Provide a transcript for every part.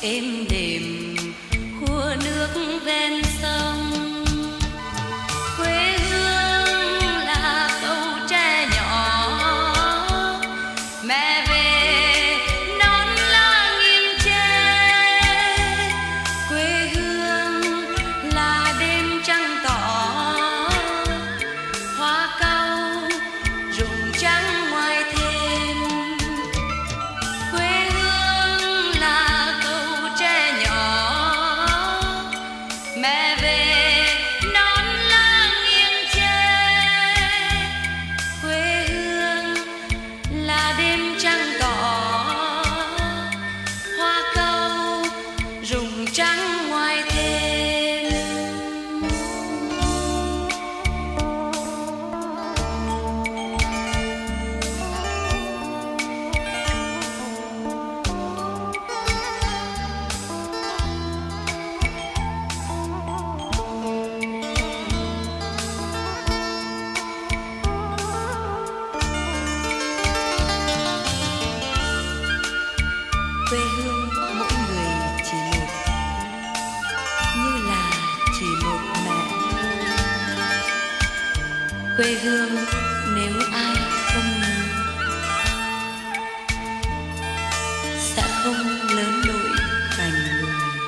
êm đềm khua nước ven sông. Quê hương là câu tre nhỏ, mẹ về nón lá nghiêng tre. Quê hương là đêm trăng tỏ, hoa cau rụng trắng ngoài thềm. Quê hương là câu tre nhỏ, mẹ về nón lá nghiêng tre. Quê hương là đêm trăng tỏ, hoa cau rụng trắng ngoài thềm. Quê hương mỗi người chỉ một, như là chỉ một mẹ. Quê hương nếu ai không nhớ sẽ không lớn nổi thành người.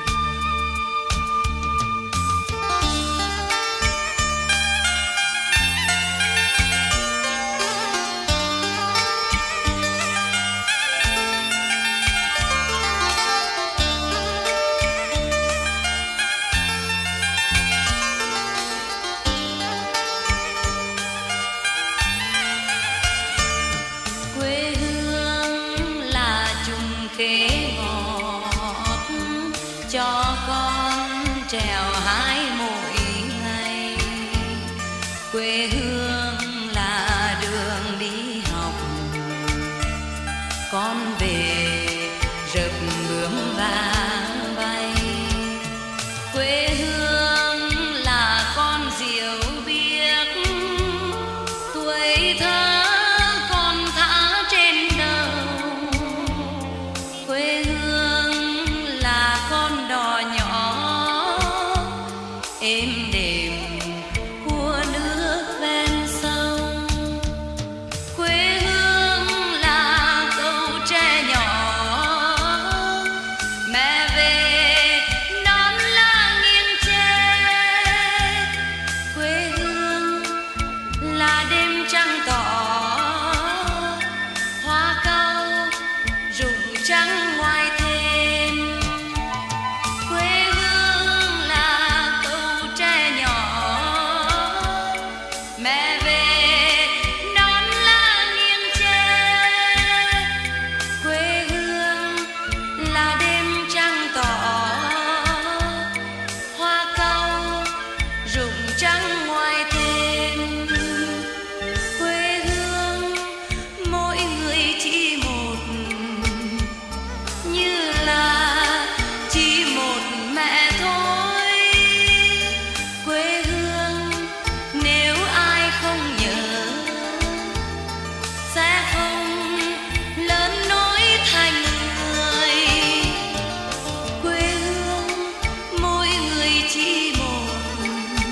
Quê hương là chung khế ngọt cho con trèo hái mỗi ngày. Quê hương là đường đi học, con về rợp bướm vàng bay. Quê hương là con diều biếc, tuổi thơ con thả trên đầu. Quê hương là con đò nhỏ, êm đềm khua nước ven sông. Quê hương là câu tre nhỏ, mẹ về nón lá nghiêng tre. Quê hương là đêm trăng tỏ, hoa cau rụng trắng ngoài thềm. Quê hương là câu tre nhỏ, mẹ về nón lá nghiêng tre. Quê hương là đêm trăng tỏ, hoa cau rụng trắng ngoài thềm. Quê hương mỗi người chỉ một, như là chỉ một mẹ thôi. Quê hương nếu ai không nhớ sẽ không lớn nổi thành người. Quê hương mỗi người chỉ một,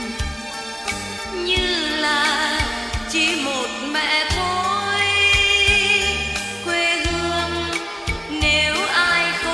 như là chỉ một mẹ thôi. Quê hương nếu ai không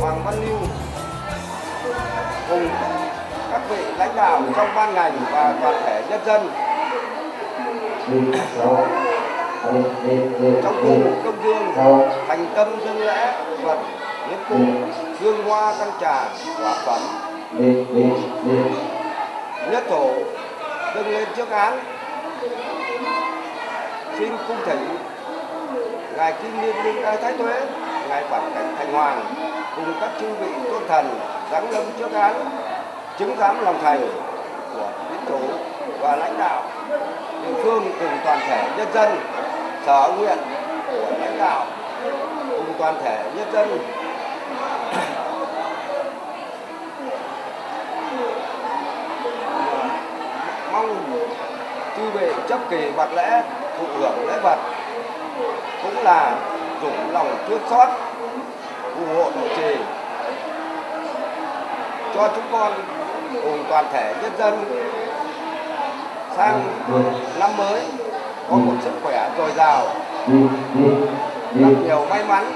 Hoàng Văn Lưu cùng các vị lãnh đạo trong ban ngành và toàn thể nhân dân trong cùng công dương thành tâm dâng lễ Phật nhất cùng hương hoa căn trà quả phẩm nhất thổ dâng lên trước án, xin cung thỉnh ngài Kim Liên Đương Đại Thái Tuế, ngài Bản Cảnh Thành Hoàng cùng các chư vị tôn thần giáng lâm trước án, chứng giám lòng thành của tín chủ và lãnh đạo địa phương cùng toàn thể nhân dân, sở nguyện của lãnh đạo cùng toàn thể nhân dân mong chư vị chấp kỳ vật lễ thụ hưởng lễ vật, cũng là dùng lòng thương xót phù hộ độ trì cho chúng con cùng toàn thể nhân dân sang năm mới có một sức khỏe dồi dào, gặp nhiều may mắn,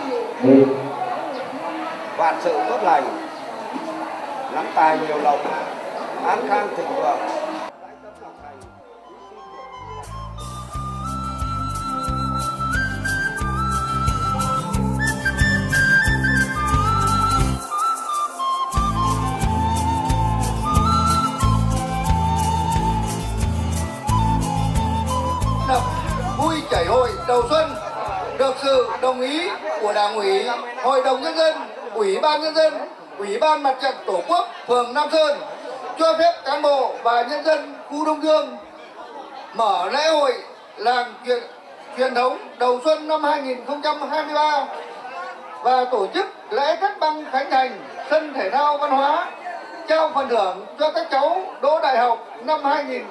vạn sự tốt lành, lắm tài nhiều lộc, an khang thịnh vượng. Vui chảy hội đầu xuân được sự đồng ý của Đảng ủy, Hội đồng Nhân dân, Ủy ban Nhân dân, Ủy ban Mặt trận Tổ quốc phường Nam Sơn cho phép cán bộ và nhân dân khu Đông Dương mở lễ hội làng truyền thống đầu xuân năm 2023 và tổ chức lễ cắt băng khánh thành sân thể thao văn hóa, trao phần thưởng cho các cháu đỗ đại học năm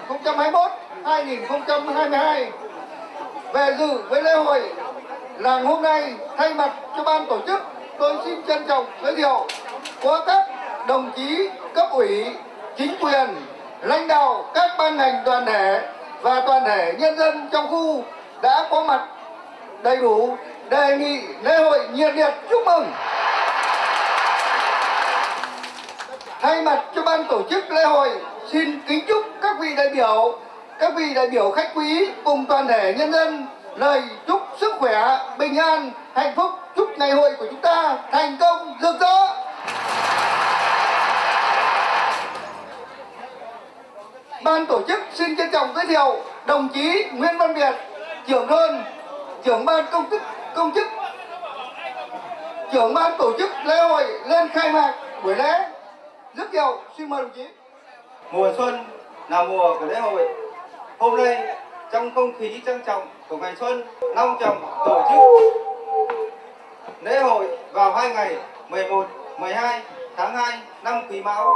2021-2022. Về dự với lễ hội làng hôm nay, thay mặt cho ban tổ chức, tôi xin trân trọng giới thiệu có các đồng chí cấp ủy, chính quyền, lãnh đạo các ban ngành đoàn thể và toàn thể nhân dân trong khu đã có mặt đầy đủ, đề nghị lễ hội nhiệt liệt chúc mừng. Thay mặt cho ban tổ chức lễ hội, xin kính chúc các vị đại biểu khách quý cùng toàn thể nhân dân lời chúc sức khỏe, bình an, hạnh phúc, chúc ngày hội của chúng ta thành công rực rỡ. Ban tổ chức xin trân trọng giới thiệu đồng chí Nguyễn Văn Việt, trưởng thôn, trưởng ban công chức, trưởng ban tổ chức lễ hội lên khai mạc buổi lễ. Rất nhiều, xin mời đồng chí. Mùa xuân là mùa của lễ hội. Hôm nay trong không khí trang trọng của ngày xuân, long trọng tổ chức lễ hội vào 2 ngày 11, 12 tháng 2 năm Quý Mão.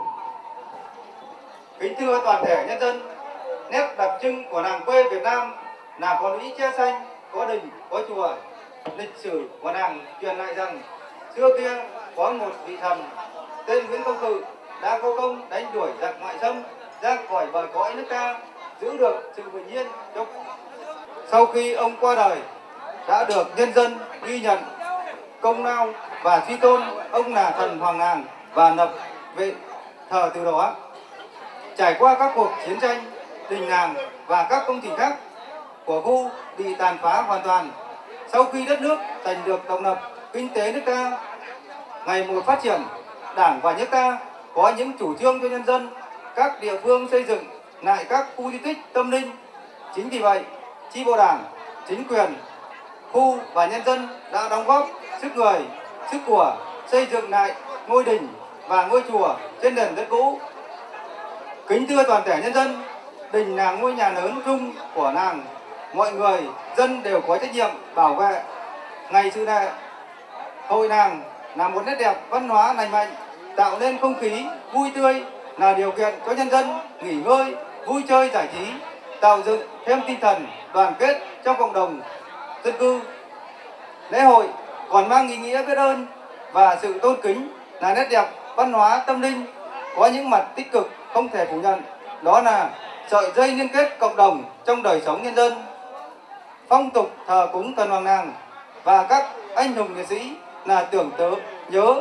Kính thưa toàn thể nhân dân, nét đặc trưng của làng quê Việt Nam là có lũy tre xanh, có đình, có chùa. Lịch sử của làng truyền lại rằng xưa kia có một vị thần tên Nguyễn Công Cự đã có công đánh đuổi giặc ngoại xâm ra khỏi bờ cõi nước ta, giữ được sự bình yên. Sau khi ông qua đời, đã được nhân dân ghi nhận công lao và suy tôn ông là thần hoàng làng và lập về thờ từ đó. Trải qua các cuộc chiến tranh, đình làng và các công trình khác của khu bị tàn phá hoàn toàn. Sau khi đất nước giành được độc lập, kinh tế nước ta ngày một phát triển, Đảng và nước ta có những chủ trương cho nhân dân các địa phương xây dựng lại các khu di tích tâm linh. Chính vì vậy, chi bộ Đảng, chính quyền khu và nhân dân đã đóng góp sức người, sức của xây dựng lại ngôi đình và ngôi chùa trên nền đất cũ. Kính thưa toàn thể nhân dân, đình là ngôi nhà lớn chung của làng, mọi người dân đều có trách nhiệm bảo vệ. Ngày xưa này, hội làng là một nét đẹp văn hóa lành mạnh, tạo nên không khí vui tươi, là điều kiện cho nhân dân nghỉ ngơi, vui chơi giải trí, tạo dựng thêm tinh thần đoàn kết trong cộng đồng dân cư. Lễ hội còn mang ý nghĩa biết ơn và sự tôn kính, là nét đẹp văn hóa tâm linh có những mặt tích cực không thể phủ nhận, đó là sợi dây liên kết cộng đồng trong đời sống nhân dân. Phong tục thờ cúng thần hoàng làng và các anh hùng liệt sĩ là tưởng nhớ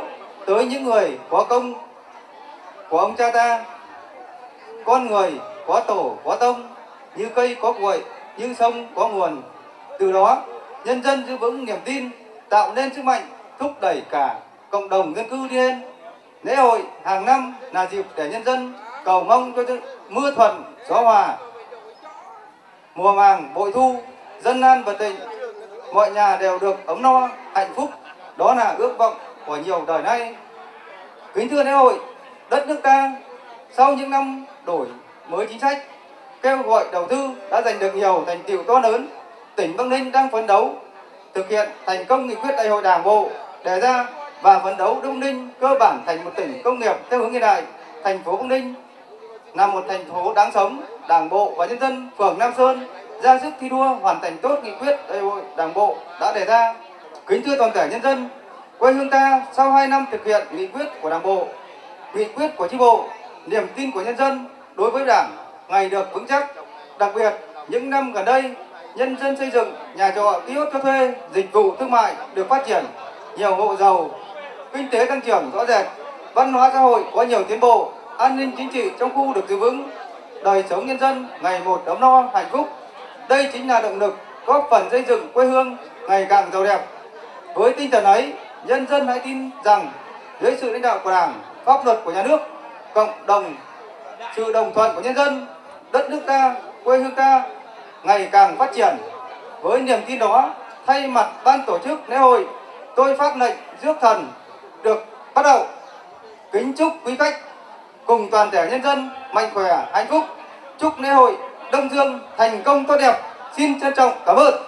tới những người có công của ông cha ta. Con người có tổ có tông, như cây có cội, như sông có nguồn. Từ đó, nhân dân giữ vững niềm tin, tạo nên sức mạnh thúc đẩy cả cộng đồng dân cư đi lên. Lễ hội hàng năm là dịp để nhân dân cầu mong cho mưa thuận gió hòa, mùa màng bội thu, dân an vật thịnh, mọi nhà đều được ấm no hạnh phúc. Đó là ước vọng của nhiều đời nay. Kính thưa lễ hội, đất nước ta sau những năm đổi mới chính sách, kêu gọi đầu tư đã giành được nhiều thành tựu to lớn. Tỉnh Bắc Ninh đang phấn đấu thực hiện thành công nghị quyết Đại hội Đảng bộ đề ra và phấn đấu đưa Bắc Ninh cơ bản thành một tỉnh công nghiệp theo hướng hiện đại. Thành phố Bắc Ninh là một thành phố đáng sống. Đảng bộ và nhân dân phường Nam Sơn ra sức thi đua hoàn thành tốt nghị quyết Đại hội Đảng bộ đã đề ra. Kính thưa toàn thể nhân dân, quê hương ta sau 2 năm thực hiện nghị quyết của Đảng bộ, nghị quyết của chi bộ, niềm tin của nhân dân đối với Đảng ngày được vững chắc. Đặc biệt, những năm gần đây, nhân dân xây dựng nhà trọ, kiosk cho thuê, dịch vụ thương mại được phát triển, nhiều hộ giàu, kinh tế tăng trưởng rõ rệt, văn hóa xã hội có nhiều tiến bộ, an ninh chính trị trong khu được giữ vững, đời sống nhân dân ngày một ấm no hạnh phúc. Đây chính là động lực góp phần xây dựng quê hương ngày càng giàu đẹp. Với tinh thần ấy, nhân dân hãy tin rằng dưới sự lãnh đạo của Đảng, pháp luật của nhà nước, cộng đồng sự đồng thuận của nhân dân, đất nước ta, quê hương ta ngày càng phát triển. Với niềm tin đó, thay mặt ban tổ chức lễ hội, tôi phát lệnh rước thần được bắt đầu. Kính chúc quý khách cùng toàn thể nhân dân mạnh khỏe, hạnh phúc. Chúc lễ hội Đông Dương thành công tốt đẹp. Xin trân trọng cảm ơn.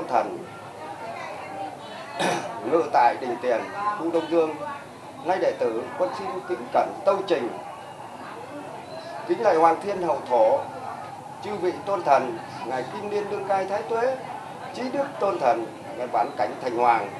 thần ngự tại đình tiền khu Đông Dương, nay đệ tử con xin kính cẩn tâu trình kính lạy Hoàng Thiên Hậu Thổ, chư vị tôn thần, ngài Kim Liên Đương Cai Thái Tuế, Chí Đức Tôn Thần, ngài Vãn Cảnh Thành Hoàng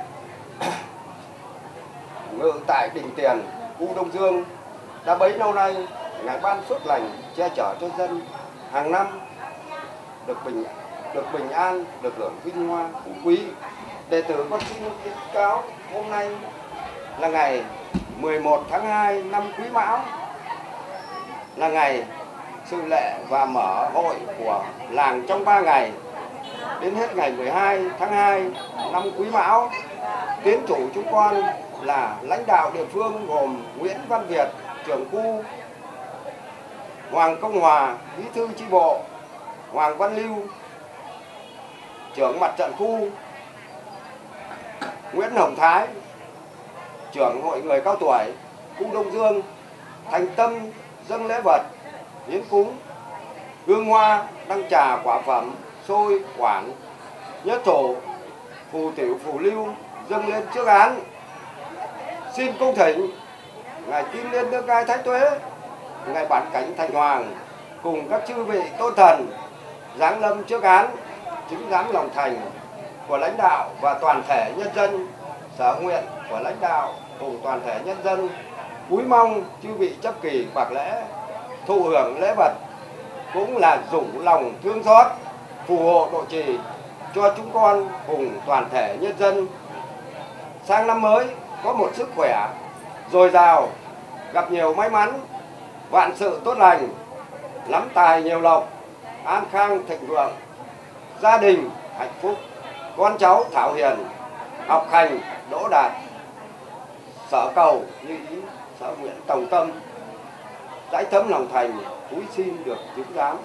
ngự tại đình tiền khu Đông Dương. Đã bấy lâu nay, ngài ban phước lành che chở cho dân, hàng năm được bình an, được hưởng vinh hoa phú quý. Đệ tử con xin kính cáo hôm nay là ngày 11 tháng 2 năm Quý Mão, là ngày sự lệ và mở hội của làng trong 3 ngày, đến hết ngày 12 tháng 2 năm Quý Mão. Tiến chủ chúng con là lãnh đạo địa phương gồm Nguyễn Văn Việt, trưởng khu, Hoàng Công Hòa, bí thư chi bộ, Hoàng Văn Lưu, trưởng mặt trận khu, Nguyễn Hồng Thái, trưởng hội người cao tuổi khu Đông Dương, thành tâm dâng lễ vật, hiến cúng, hương hoa, đăng trà, quả phẩm, xôi, quản, nhất thổ, phù tiểu, phù lưu dâng lên trước án. Xin cung thỉnh ngài Kim Liên Đương Cai Thái Tuế, ngài Vãn Cảnh Thành Hoàng cùng các chư vị tôn thần giáng lâm trước án, chứng giám lòng thành của lãnh đạo và toàn thể nhân dân, sở nguyện của lãnh đạo cùng toàn thể nhân dân. Cúi mong chư vị chấp kỳ bạc lễ, thụ hưởng lễ vật, cũng là rủ lòng thương xót, phù hộ độ trì cho chúng con cùng toàn thể nhân dân. Sang năm mới có một sức khỏe dồi dào, gặp nhiều may mắn, vạn sự tốt lành, lắm tài nhiều lộc, an khang thịnh vượng, gia đình hạnh phúc, con cháu thảo hiền, học hành đỗ đạt, sở cầu như ý, sở nguyện tổng tâm, dãi thấm lòng thành, cúi xin được chứng giám.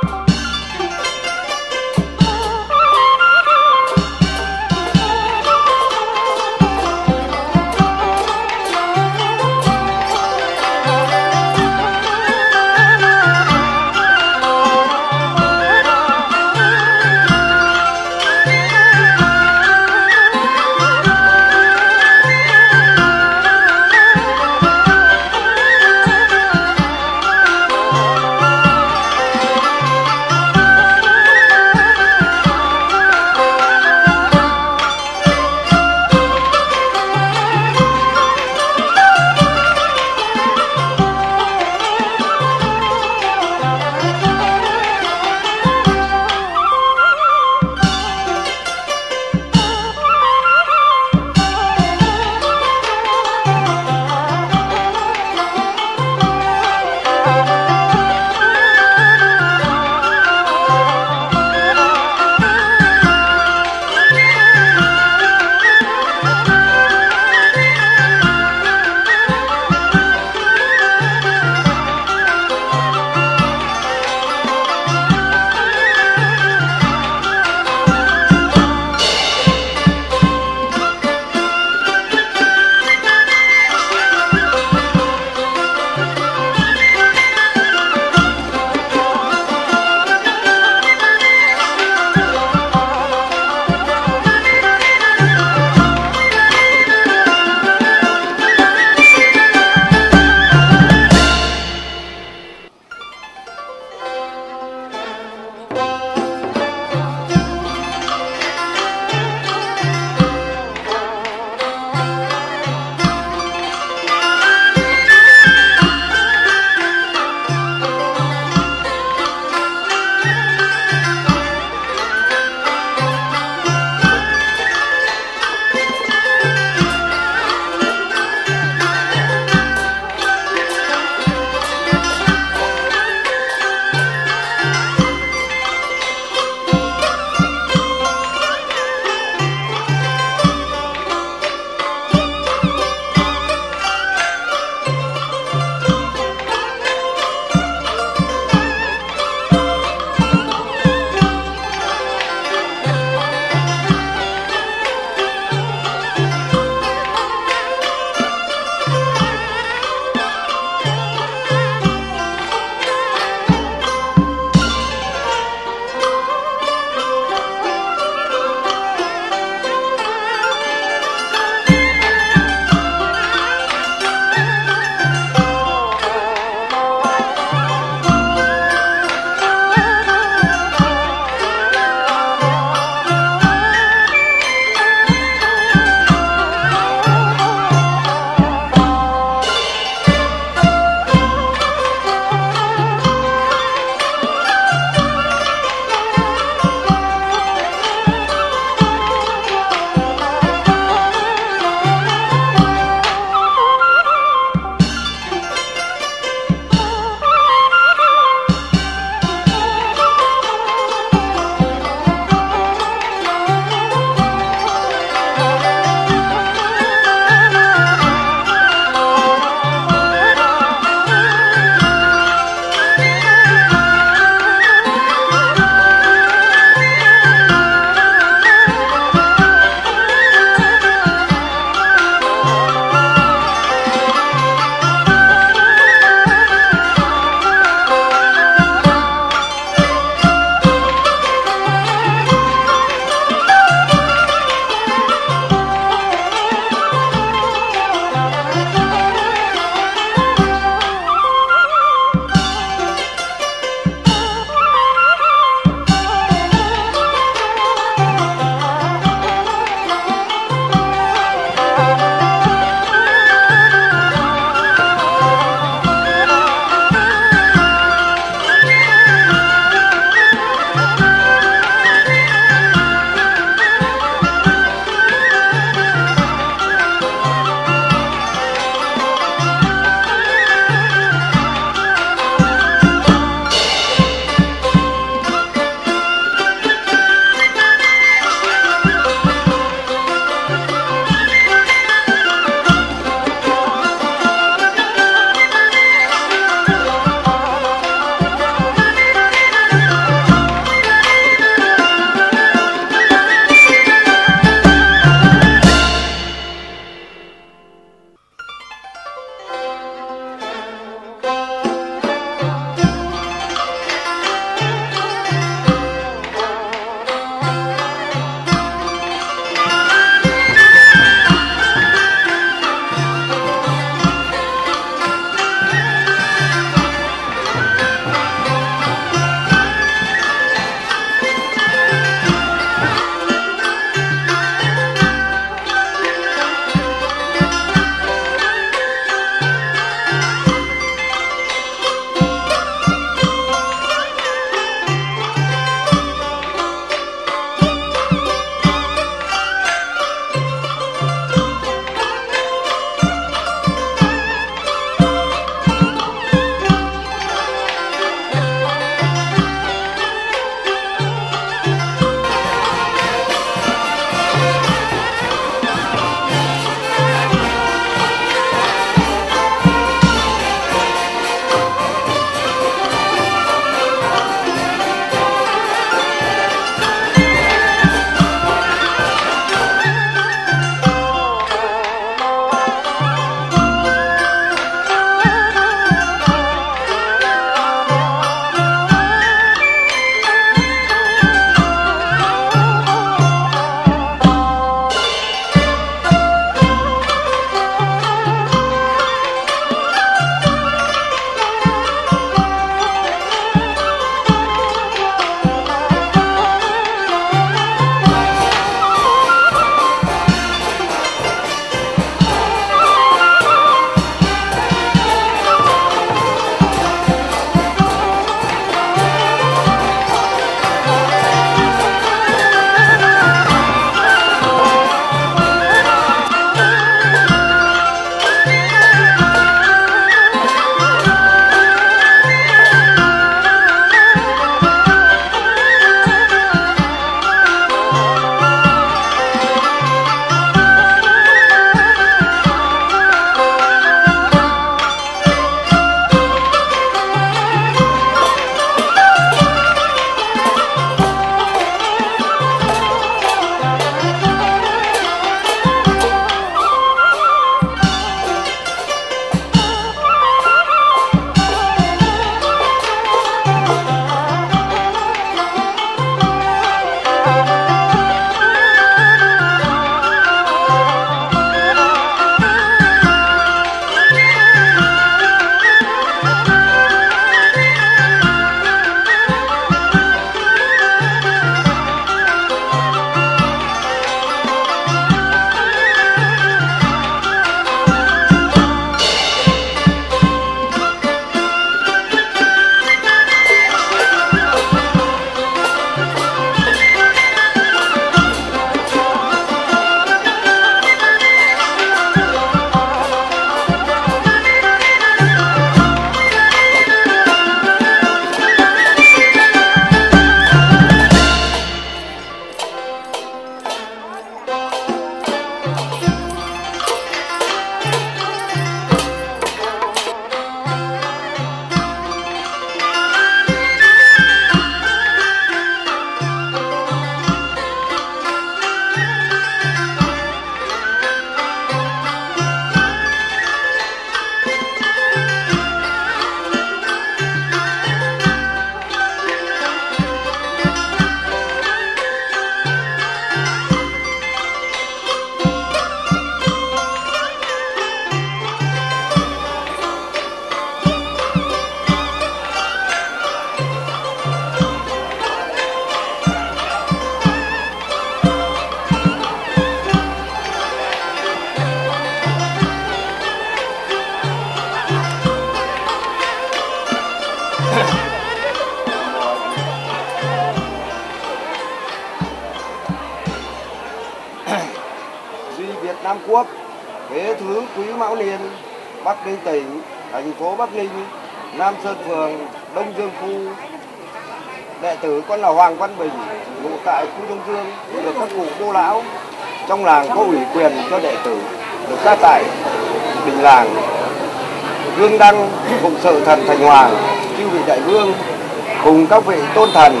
Quốc, Kế Thứ Quý Mão Niên, Bắc Ninh tỉnh, thành phố Bắc Ninh, Nam Sơn Phường, Đông Dương Khu. Đệ tử con là Hoàng Văn Bình, ngụ tại khu Đông Dương, được các cụ đô lão trong làng có ủy quyền cho đệ tử được ra tại đình làng Hương Đăng phụng sự thần Thành Hoàng, chư vị đại vương cùng các vị tôn thần.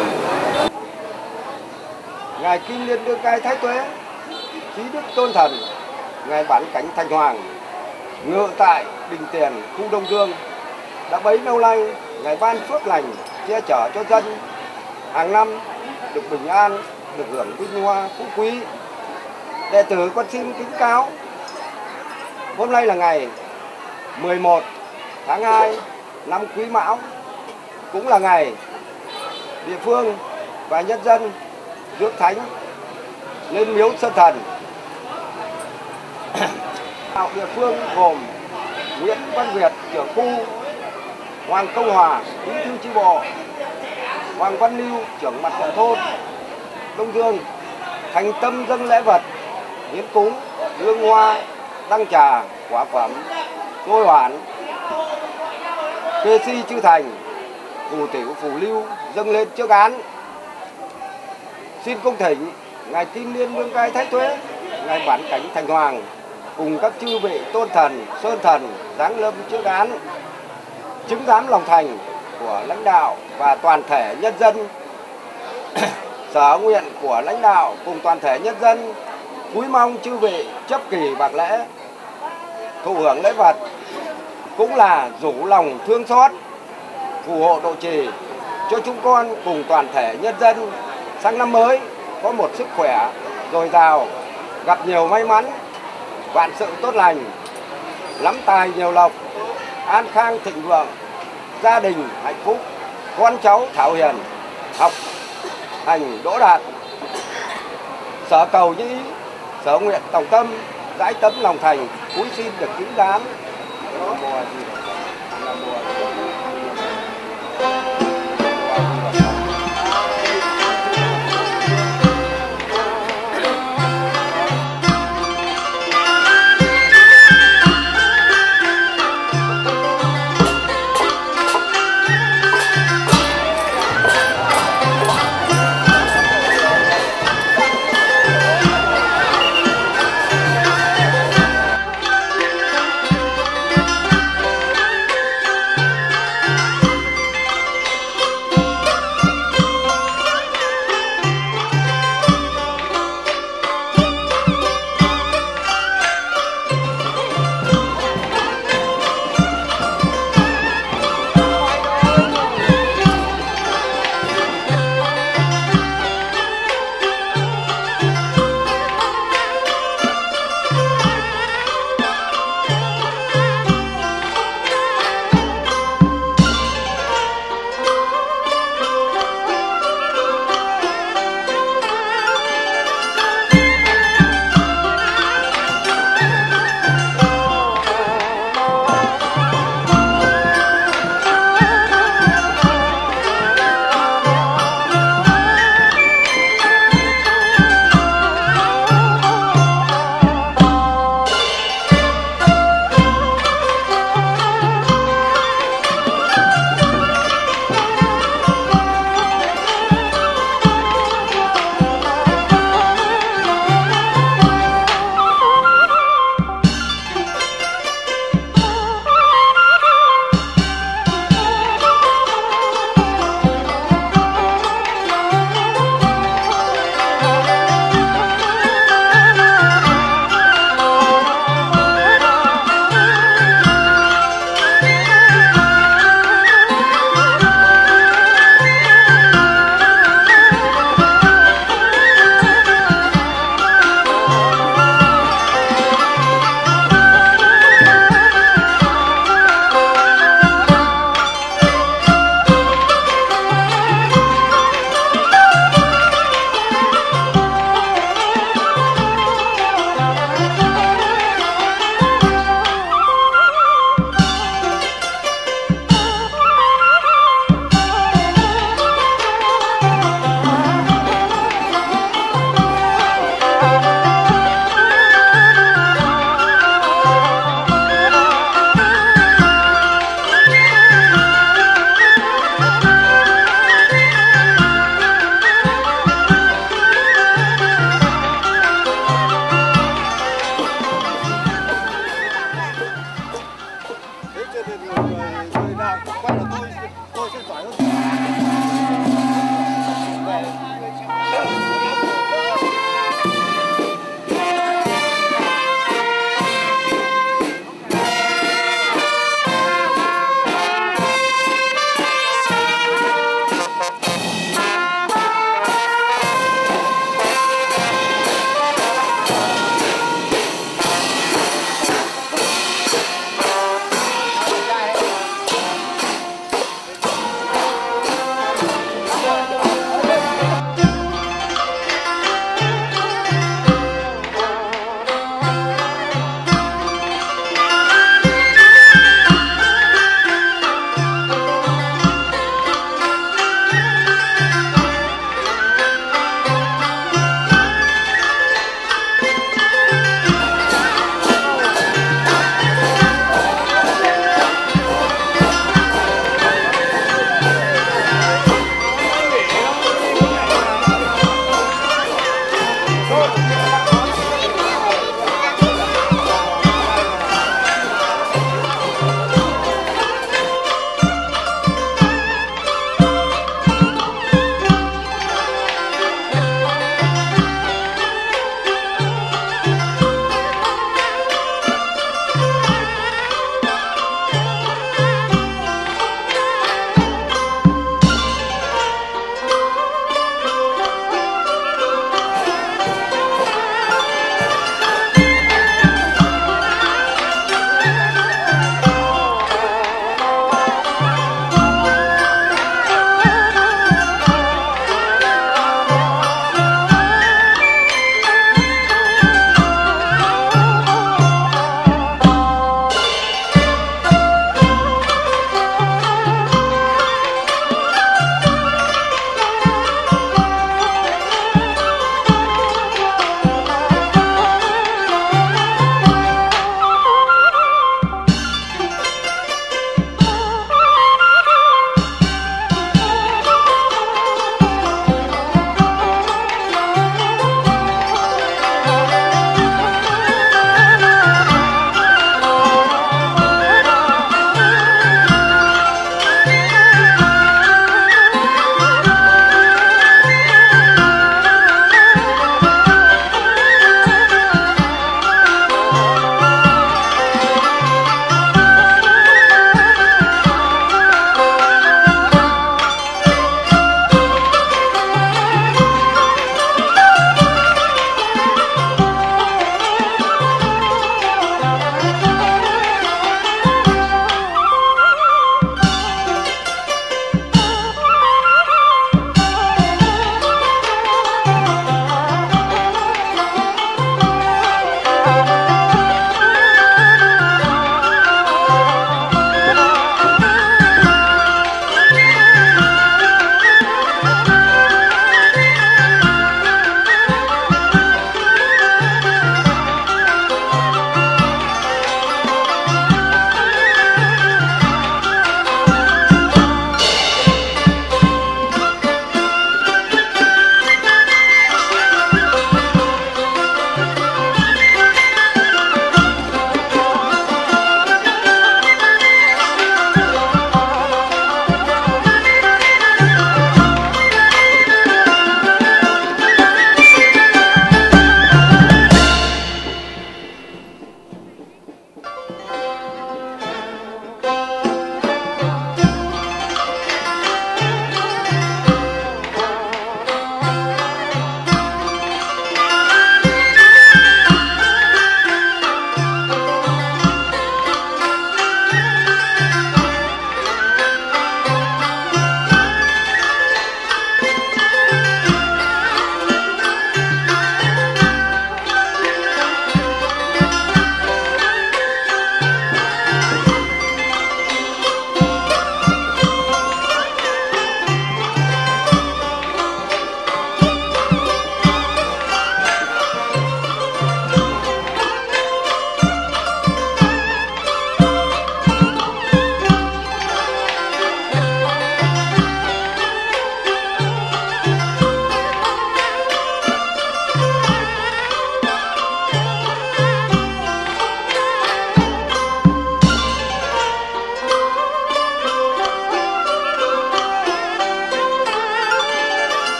Ngài Kim Liên Đương Cai Thái Tuế, Trí Đức Tôn Thần, Ngài Bán Cảnh Thành Hoàng, ngự tại đình tiền khu Đông Dương. Đã bấy lâu nay, Ngài ban phước lành che chở cho dân, hàng năm được bình an, được hưởng vinh hoa phú quý. Đệ tử con xin kính cáo, hôm nay là ngày 11 tháng 2 năm Quý Mão, cũng là ngày địa phương và nhân dân rước thánh lên miếu Sơn Thần. Địa phương gồm Nguyễn Văn Việt, trưởng khu, Hoàng Công Hòa, bí thư chi bộ, Hoàng Văn Lưu, trưởng mặt trận thôn Đông Dương, thành tâm dâng lễ vật, hiến cúng, hương hoa, đăng trà, quả phẩm, ngôi hoản, kê si chư thành, phù tiểu phù lưu dâng lên trước án. Xin cung thỉnh Ngài Kim Liên Đương Cai Thái Tuế, Ngài Bán Cảnh Thành Hoàng cùng các chư vị tôn thần, sơn thần giáng lâm trước án, chứng giám lòng thành của lãnh đạo và toàn thể nhân dân. Sở nguyện của lãnh đạo cùng toàn thể nhân dân cúi mong chư vị chấp kỳ bạc lễ, thụ hưởng lễ vật, cũng là rủ lòng thương xót, phù hộ độ trì cho chúng con cùng toàn thể nhân dân sang năm mới có một sức khỏe dồi dào, gặp nhiều may mắn, vạn sự tốt lành, lắm tài nhiều lộc, an khang thịnh vượng, gia đình hạnh phúc, con cháu thảo hiền, học hành đỗ đạt. Sở cầu như ý, sở nguyện tòng tâm, dãi tấm lòng thành, cúi xin được chứng giám. người nào quay là tôi sẽ giỏi hơn.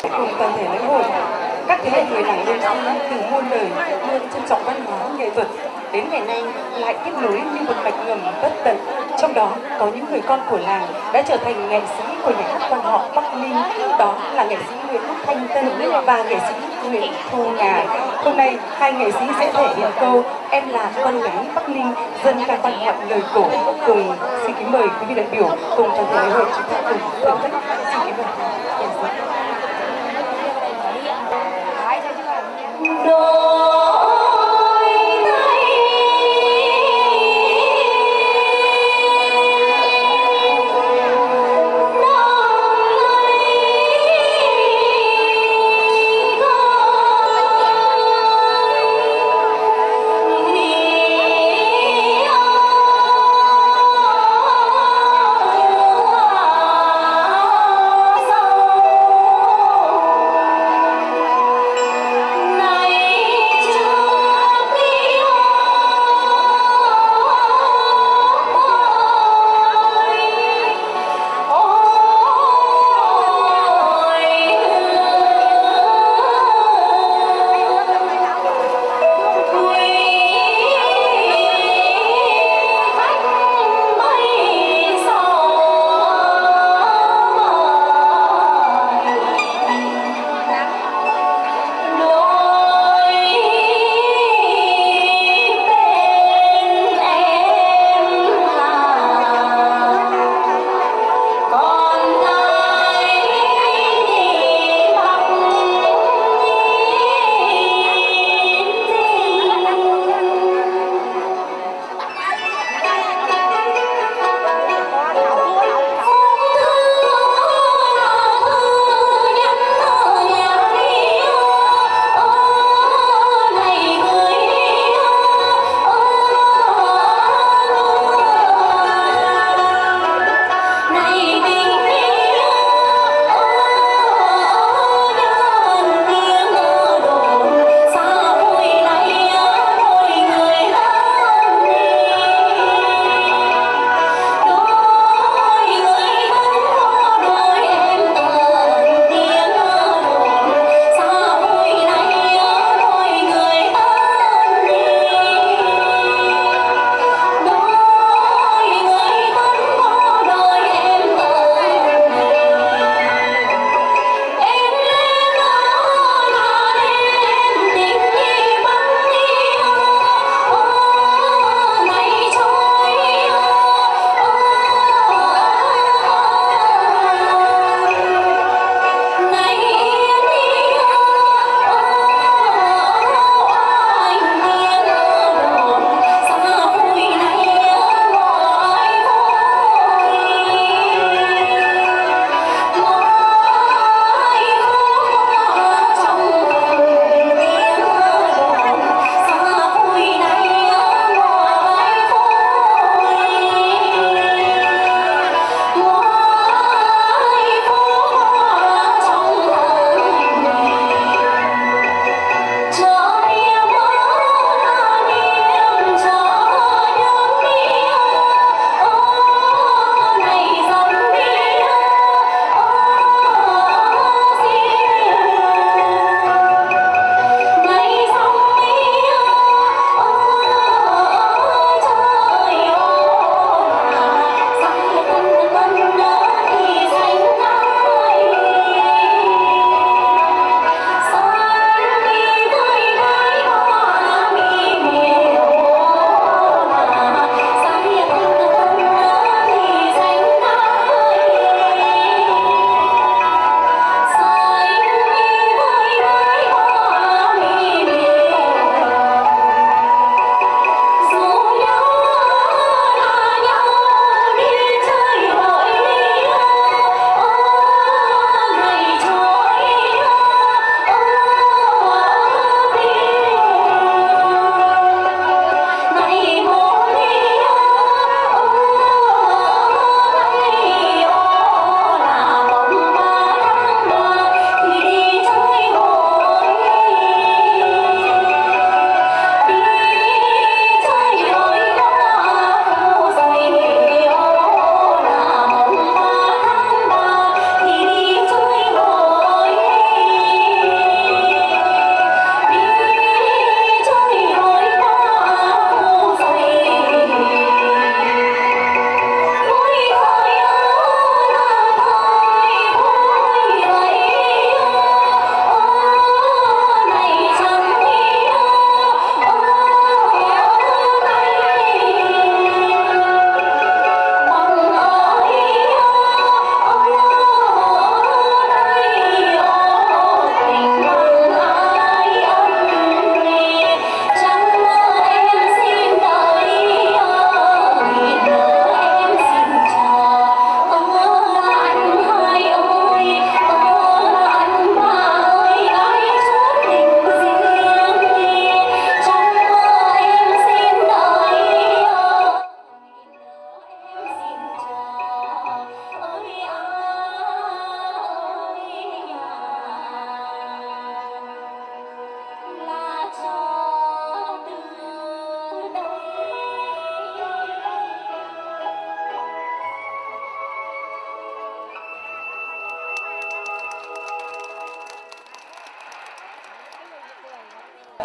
cùng toàn thể lễ hội. Các thế hệ người làng Đông Sĩ từ muôn đời luôn trân trọng văn hóa nghệ thuật, đến ngày nay lại tiếp nối như một mạch ngầm bất tận. Trong đó có những người con của làng đã trở thành nghệ sĩ của nhà hát quan họ Bắc Ninh, đó là nghệ sĩ Nguyễn Thanh Tân và nghệ sĩ Nguyễn Thu Ngà. Hôm nay hai nghệ sĩ sẽ thể hiện câu Em là con gái Bắc Ninh, dân ca quan họ lời cổ. Cùng xin kính mời quý vị đại biểu cùng toàn thể lễ hội chúng ta cùng thưởng thức. Xin kính mời. Hãy subscribe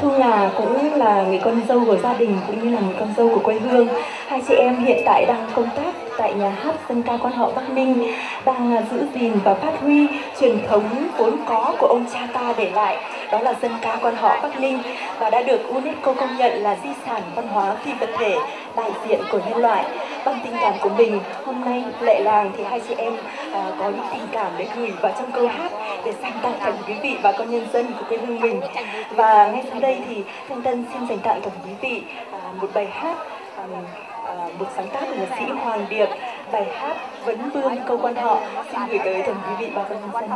Thu Nga cũng là người con dâu của gia đình cũng như là người con dâu của quê hương. Hai chị em hiện tại đang công tác tại nhà hát dân ca quan họ Bắc Ninh, đang giữ gìn và phát huy truyền thống vốn có của ông cha ta để lại, đó là dân ca quan họ Bắc Ninh, và đã được UNESCO công nhận là di sản văn hóa phi vật thể đại diện của nhân loại. Bằng tình cảm của mình, hôm nay lệ làng thì hai chị em có những tình cảm để gửi vào trong câu hát để dành tặng tổng quý vị và con nhân dân của quê hương mình. Và ngay sau đây thì Thanh Tân xin dành tặng tổng quý vị một bài hát, một sáng tác của nhạc sĩ Hoàng Điệp, bài hát Vấn Vương câu quan họ, xin gửi tới tổng quý vị và con nhân dân.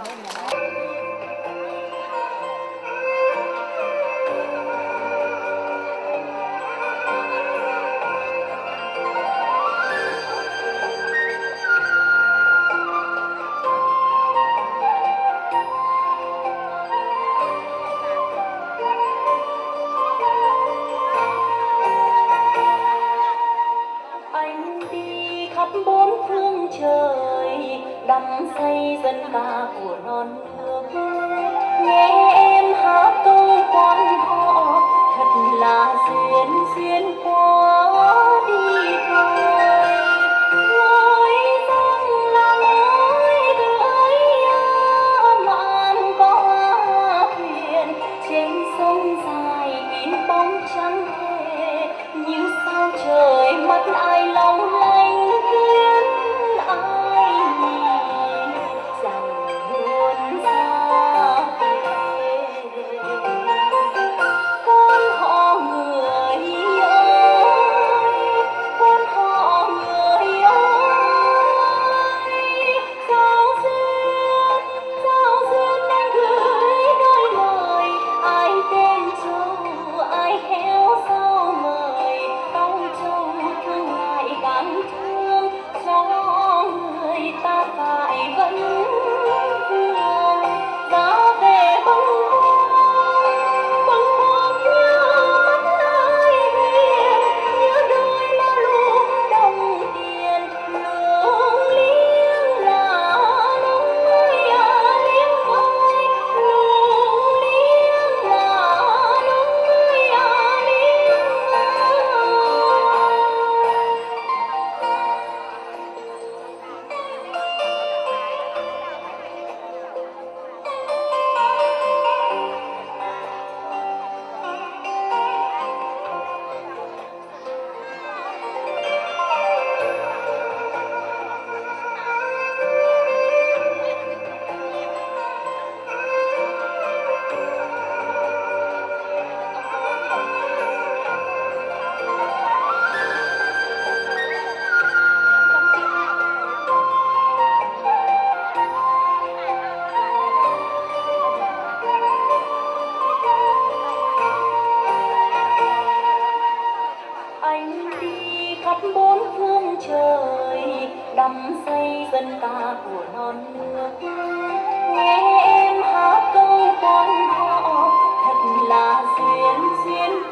Bốn phương trời đắm say dân ca của non nước, nghe em hát câu quan họ thật là duyên quá đi thôi. Ngồi trong làng ơi gửi mạn có thuyền trên sông dài in bóng trắng thề như sao trời mắt ai long lanh. Đắm say dân ca của non nước, nghe em hát câu quan họ thật là duyên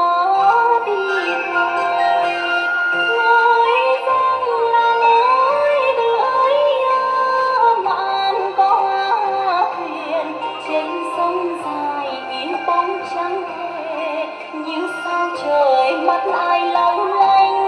quá đi thôi. Ngồi trong làng ơi gửi mạn có thuyền trên sông dài in bóng trắng thề như sao trời mắt ai long lanh.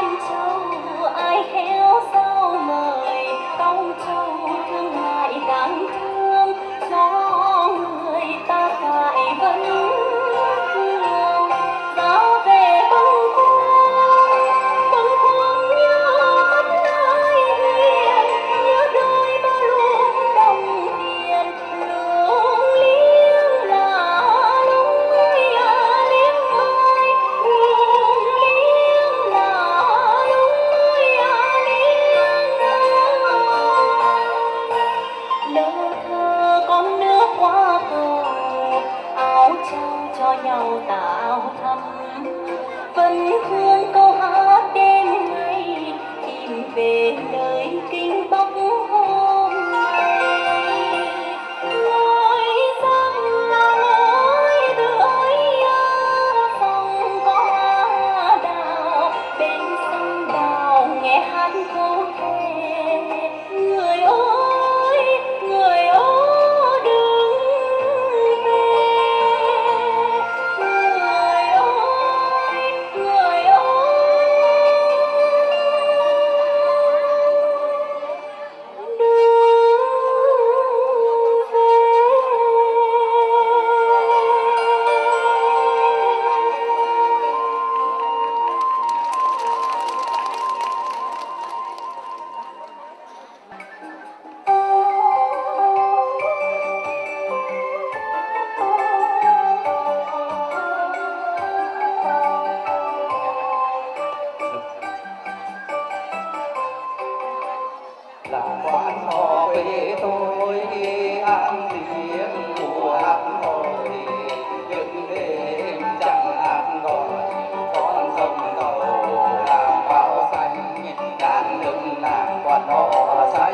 Trăng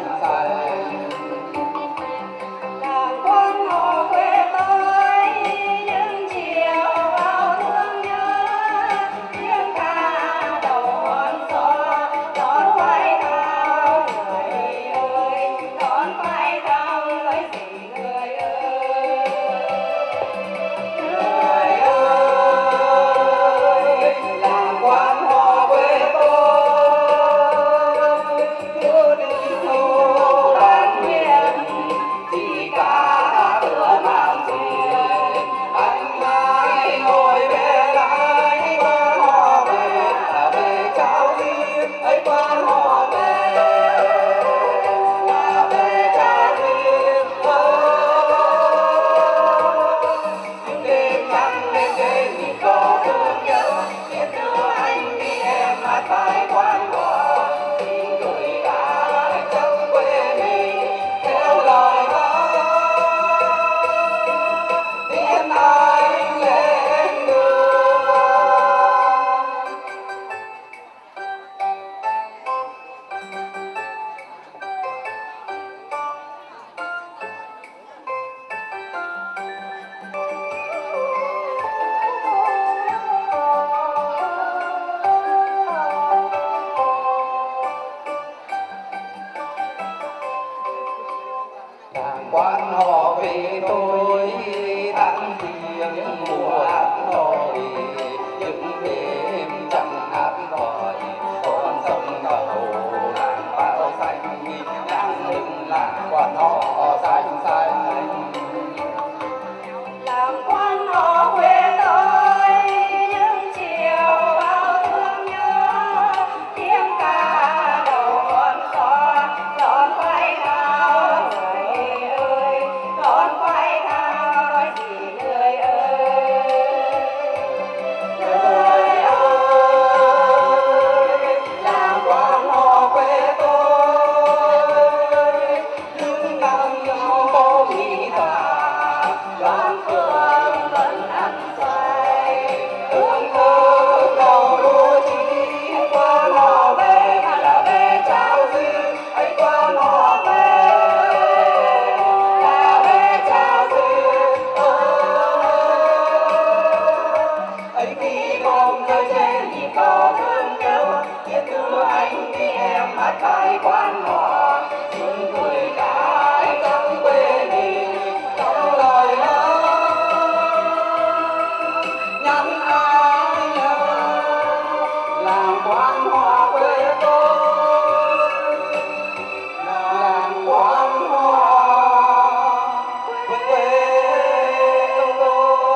xanh xanh. Làng quan họ quê tôi những chiều vào thương nhớ, tiếng ca đầu hòn gió đón quay thao người ơi, đón quay thao người gì người ơi, người ơi. Làng quan họ quê tôi cứ đi thu đàn huyền, chỉ cả tựa nam duyên anh mai ngồi về lại quan họ về là về trao duyên ấy quan họ về là về trao duyên những đêm trăng lên trên nhịp cầu thương nhớ biết đưa anh đi em hát bài quan họ xin gửi cả trong quê mình theo lời hát tiếng anh lên đường. Làng quan họ về tôi tháng riêng mùa hát hò những đêm chẳng hát hò con sông cầu làng bao xanh đang hưng làng quan họ xanh xanh. Làng quan họ quê tôi những chiều bao thương nhớ, tiếng ca đầu hòn gió đón quay thao người ơi, đón quay thao nói gì người ơi, người ơi. Làng quan họ quê tôi những năm phố mỹ tha đoàn phương vẫn ăn say hương thơ đầu lúa chín quan họ về là về trao duyên ấy quan họ về là về trao duyên ấy khi bom rơi trên nhịp cầu thương nhớ biết đưa anh đi em hát bài quan họ xin gửi cả anh trong quê mình trong lời hát nhắn ai nhớ làng quan họ quê tôi làng quan họ quê tôi.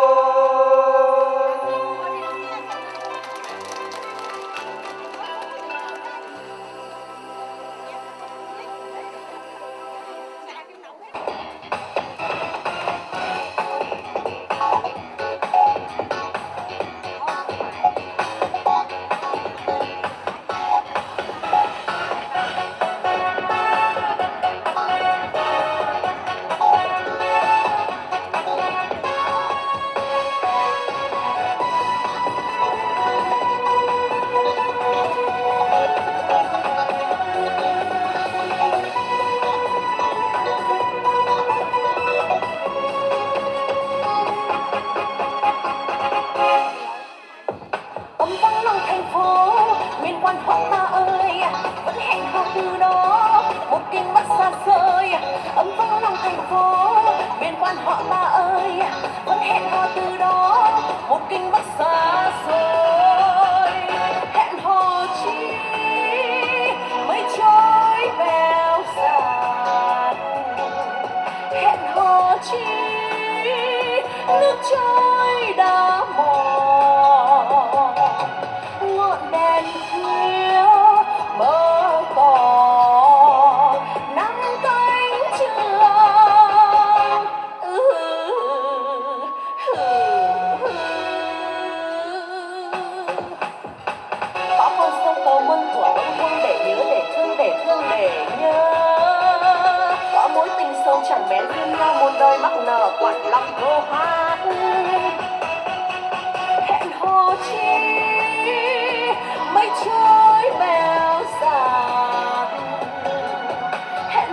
Âm vang lòng thành phố miền quan họ ta ơi, vẫn hẹn hò từ đó một kinh bắc xa xôi. Âm vang lòng thành phố miền quan họ ta ơi, vẫn hẹn hò từ đó một kinh bắc xa xôi. Hẹn hò chi mây trôi bèo dạt, hẹn hò chi nước trôi đá mòn, ngọn đèn khuya mơ cỏ nắng cánh trường. Có con sông cầu muôn thuở bâng khuâng để nhớ để thương để nhớ. Có mối tình sâu chẳng bén duyên nhau một đời mắc nở quặn lòng câu hát. Hẹn hò chi mây trôi bèo dạt,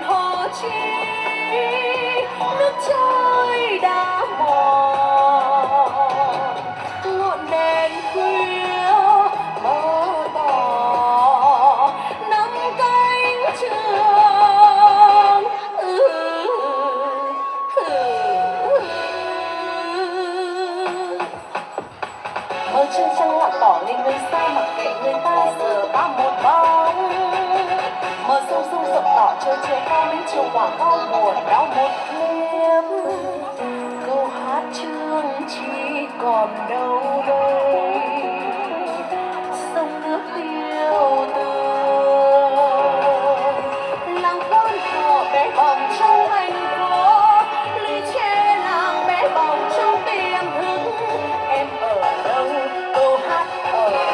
trẻ cao đến chiều quả cao buồn đau một kiếp. Câu hát chương chỉ còn đâu đây, sông nước tiêu tương. Làng quan họ bé bỏng trong thành phố, ly tre làng bé bỏng trong tiềm thức. Em ở đâu, câu hát ở đâu?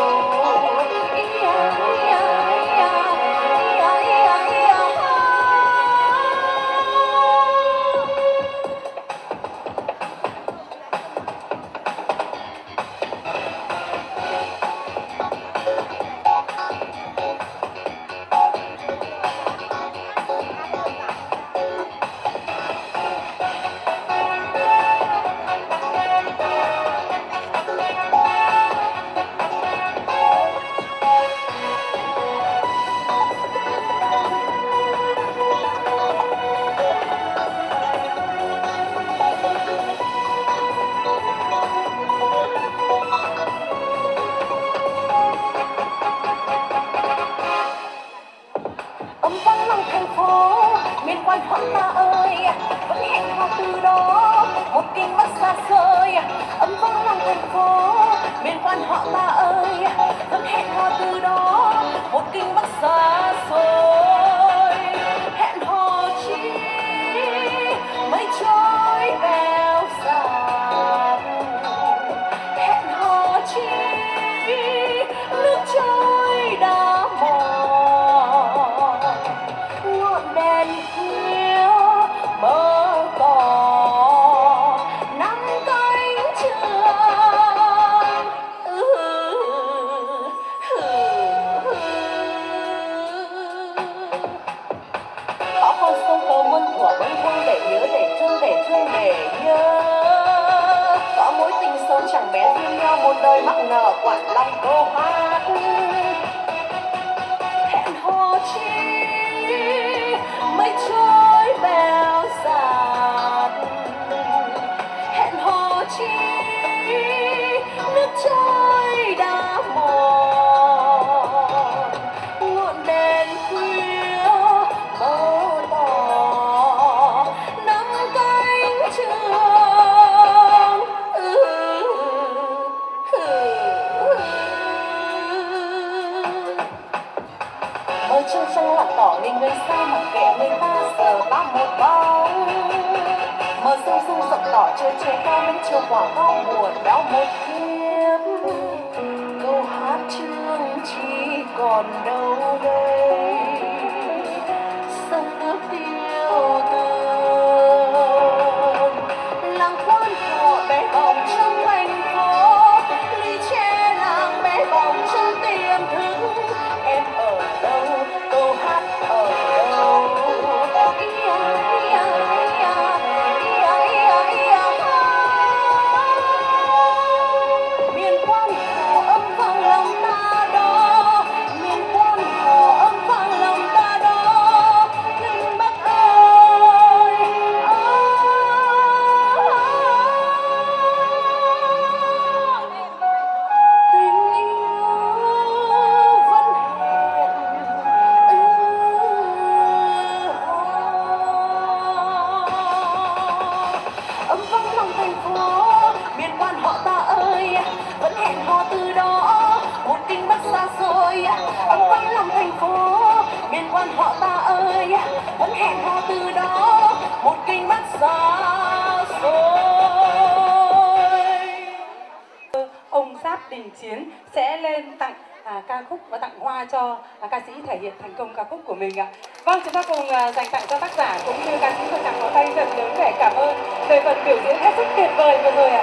Đình Chiến sẽ lên tặng ca khúc và tặng hoa cho ca sĩ thể hiện thành công ca khúc của mình ạ. Vâng, chúng ta cùng dành tặng cho tác giả cũng như ca sĩ một tràng pháo tay thật lớn để cảm ơn về phần biểu diễn hết sức tuyệt vời vừa rồi ạ.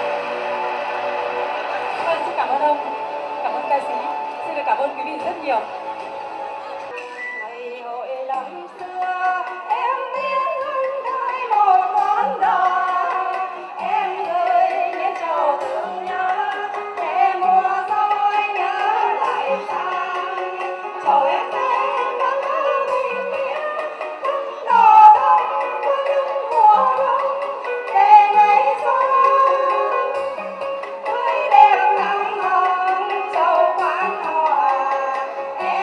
Vâng, xin cảm ơn ông, cảm ơn ca sĩ, xin được cảm ơn quý vị rất nhiều. Ngày hội năm xưa em biết anh đợi một món đồ, em gửi những trầu thương nhớ để mùa rồi nhớ lại sang. Trầu em tên vẫn là mình biết đồ đông của những mùa đông để ngày xuân tươi đẹp nắng hồng trầu quán họ.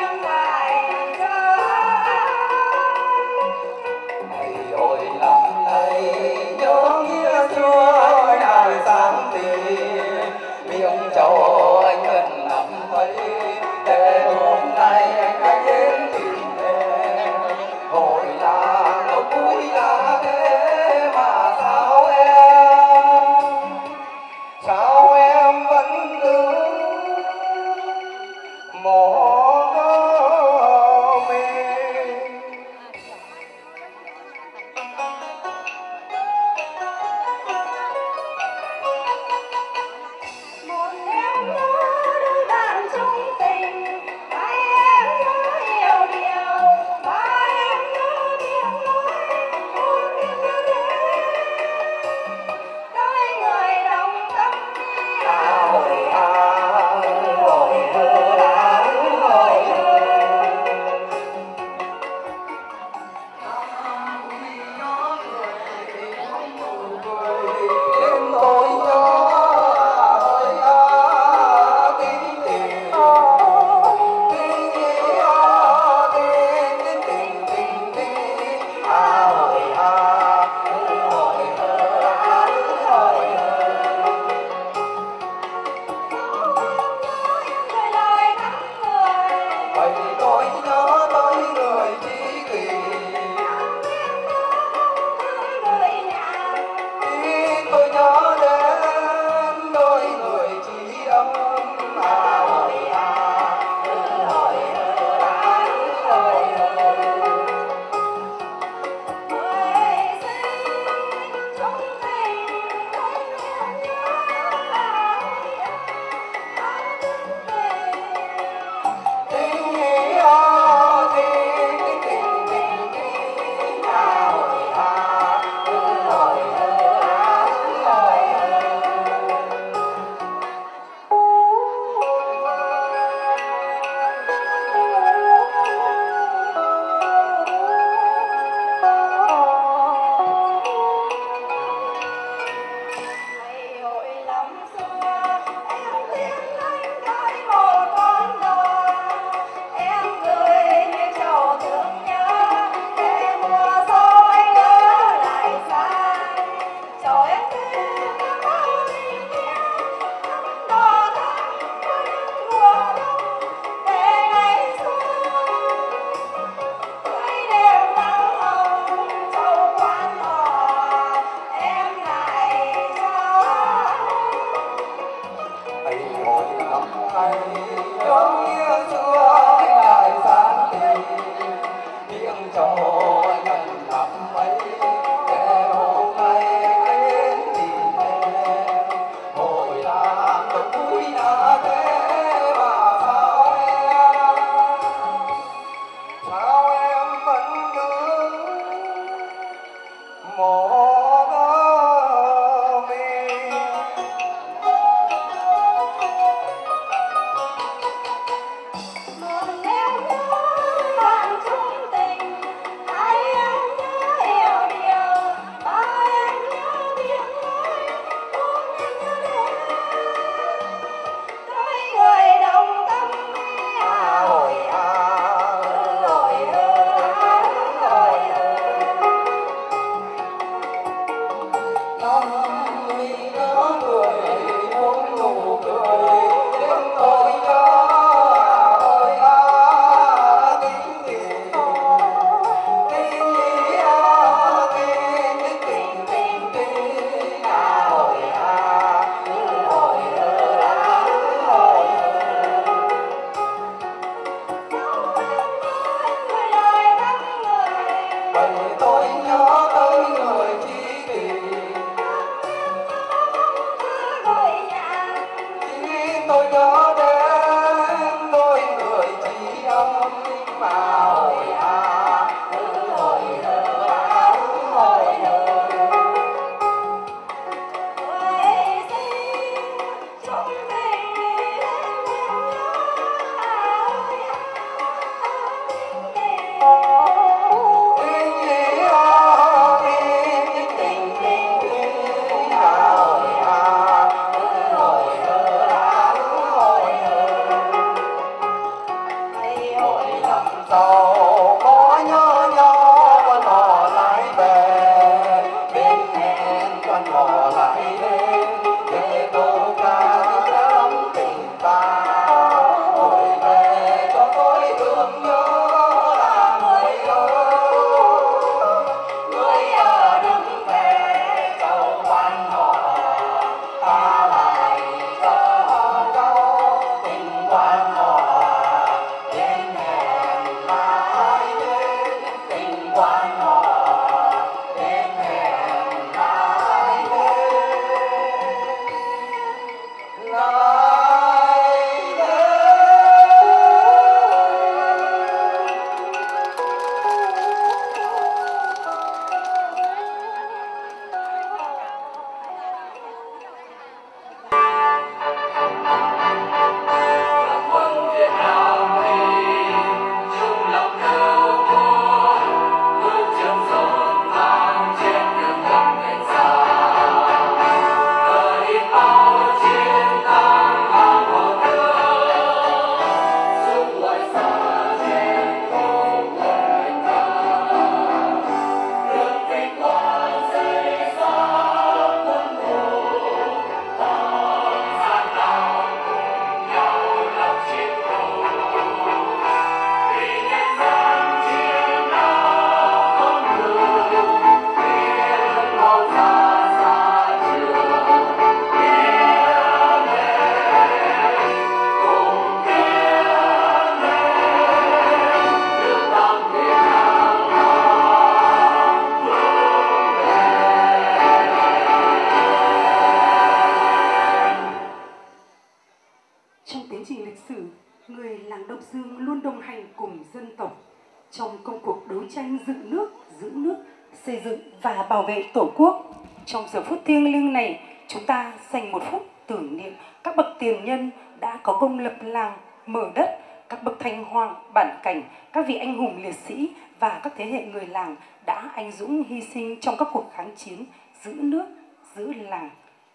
trong công cuộc đấu tranh dựng nước, giữ nước, xây dựng và bảo vệ Tổ quốc. Trong giờ phút thiêng liêng này, chúng ta dành một phút tưởng niệm các bậc tiền nhân đã có công lập làng, mở đất, các bậc thành hoàng, bản cảnh, các vị anh hùng liệt sĩ và các thế hệ người làng đã anh dũng hy sinh trong các cuộc kháng chiến giữ nước, giữ làng.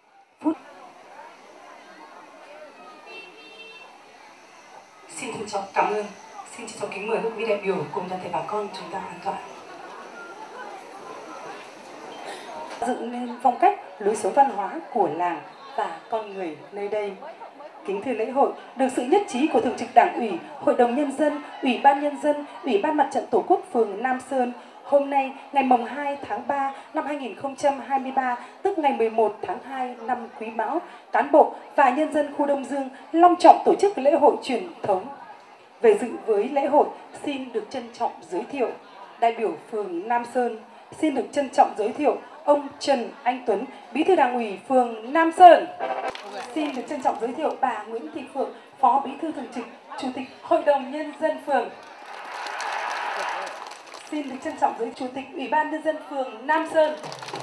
Xin trân trọng cảm ơn. Xin trân trọng kính mời các vị đại biểu cùng toàn thể bà con chúng ta an toàn. Dựng nên phong cách lối sống văn hóa của làng và con người nơi đây. Kính thưa lễ hội, được sự nhất trí của Thường trực Đảng ủy, Hội đồng Nhân dân, Ủy ban Nhân dân, Ủy ban Mặt trận Tổ quốc phường Nam Sơn, hôm nay ngày mùng 2 tháng 3 năm 2023, tức ngày 11 tháng 2 năm Quý Mão, cán bộ và nhân dân khu Đông Dương long trọng tổ chức lễ hội truyền thống. Về dự với lễ hội, xin được trân trọng giới thiệu đại biểu phường Nam Sơn. Xin được trân trọng giới thiệu ông Trần Anh Tuấn, Bí thư Đảng ủy phường Nam Sơn. Xin được trân trọng giới thiệu bà Nguyễn Thị Phượng, Phó Bí thư Thường trực, Chủ tịch Hội đồng Nhân dân phường. Xin được trân trọng giới thiệu Chủ tịch Ủy ban Nhân dân phường Nam Sơn.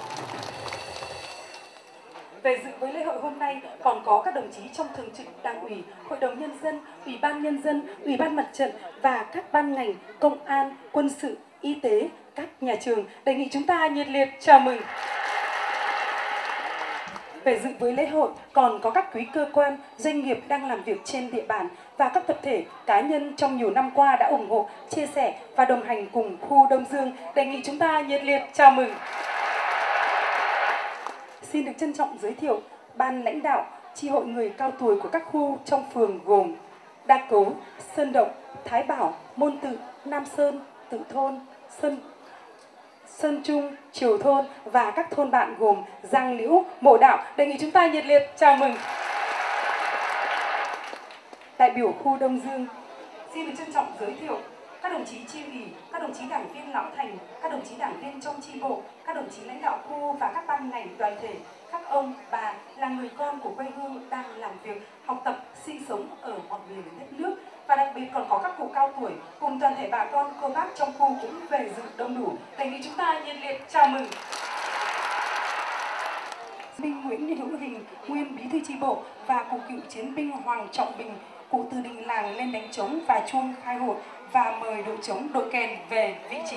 Về dự với lễ hội hôm nay còn có các đồng chí trong Thường trực Đảng ủy, Hội đồng Nhân dân, Ủy ban Nhân dân, Ủy ban Mặt trận và các ban ngành, công an, quân sự, y tế, các nhà trường. Đề nghị chúng ta nhiệt liệt chào mừng. Về dự với lễ hội còn có các quý cơ quan, doanh nghiệp đang làm việc trên địa bàn và các tập thể, cá nhân trong nhiều năm qua đã ủng hộ, chia sẻ và đồng hành cùng khu Đông Dương. Đề nghị chúng ta nhiệt liệt chào mừng. Xin được trân trọng giới thiệu ban lãnh đạo, chi hội người cao tuổi của các khu trong phường gồm Đa Cấu, Sơn Động, Thái Bảo, Môn Tự, Nam Sơn, Tự Thôn, Sơn Trung, Triều Thôn và các thôn bạn gồm Giang Liễu, Mộ Đạo. Đề nghị chúng ta nhiệt liệt chào mừng. Đại biểu khu Đông Dương, xin được trân trọng giới thiệu các đồng chí chi ủy, các đồng chí đảng viên lão thành, các đồng chí đảng viên trong chi bộ, các đồng chí lãnh đạo khu và các ban ngành đoàn thể, các ông, bà là người con của quê hương đang làm việc, học tập, sinh sống ở mọi miền đất nước. Và đặc biệt còn có các cụ cao tuổi cùng toàn thể bà con cô bác trong khu cũng về dự đông đủ. Đề nghị chúng ta nhiệt liệt chào mừng. Binh Nguyễn Hữu Hình, nguyên bí thư chi bộ và cụ cựu chiến binh Hoàng Trọng Bình, cụ từ đình làng lên đánh trống và chuông khai hội và mời đội trống đội kèn về vị trí.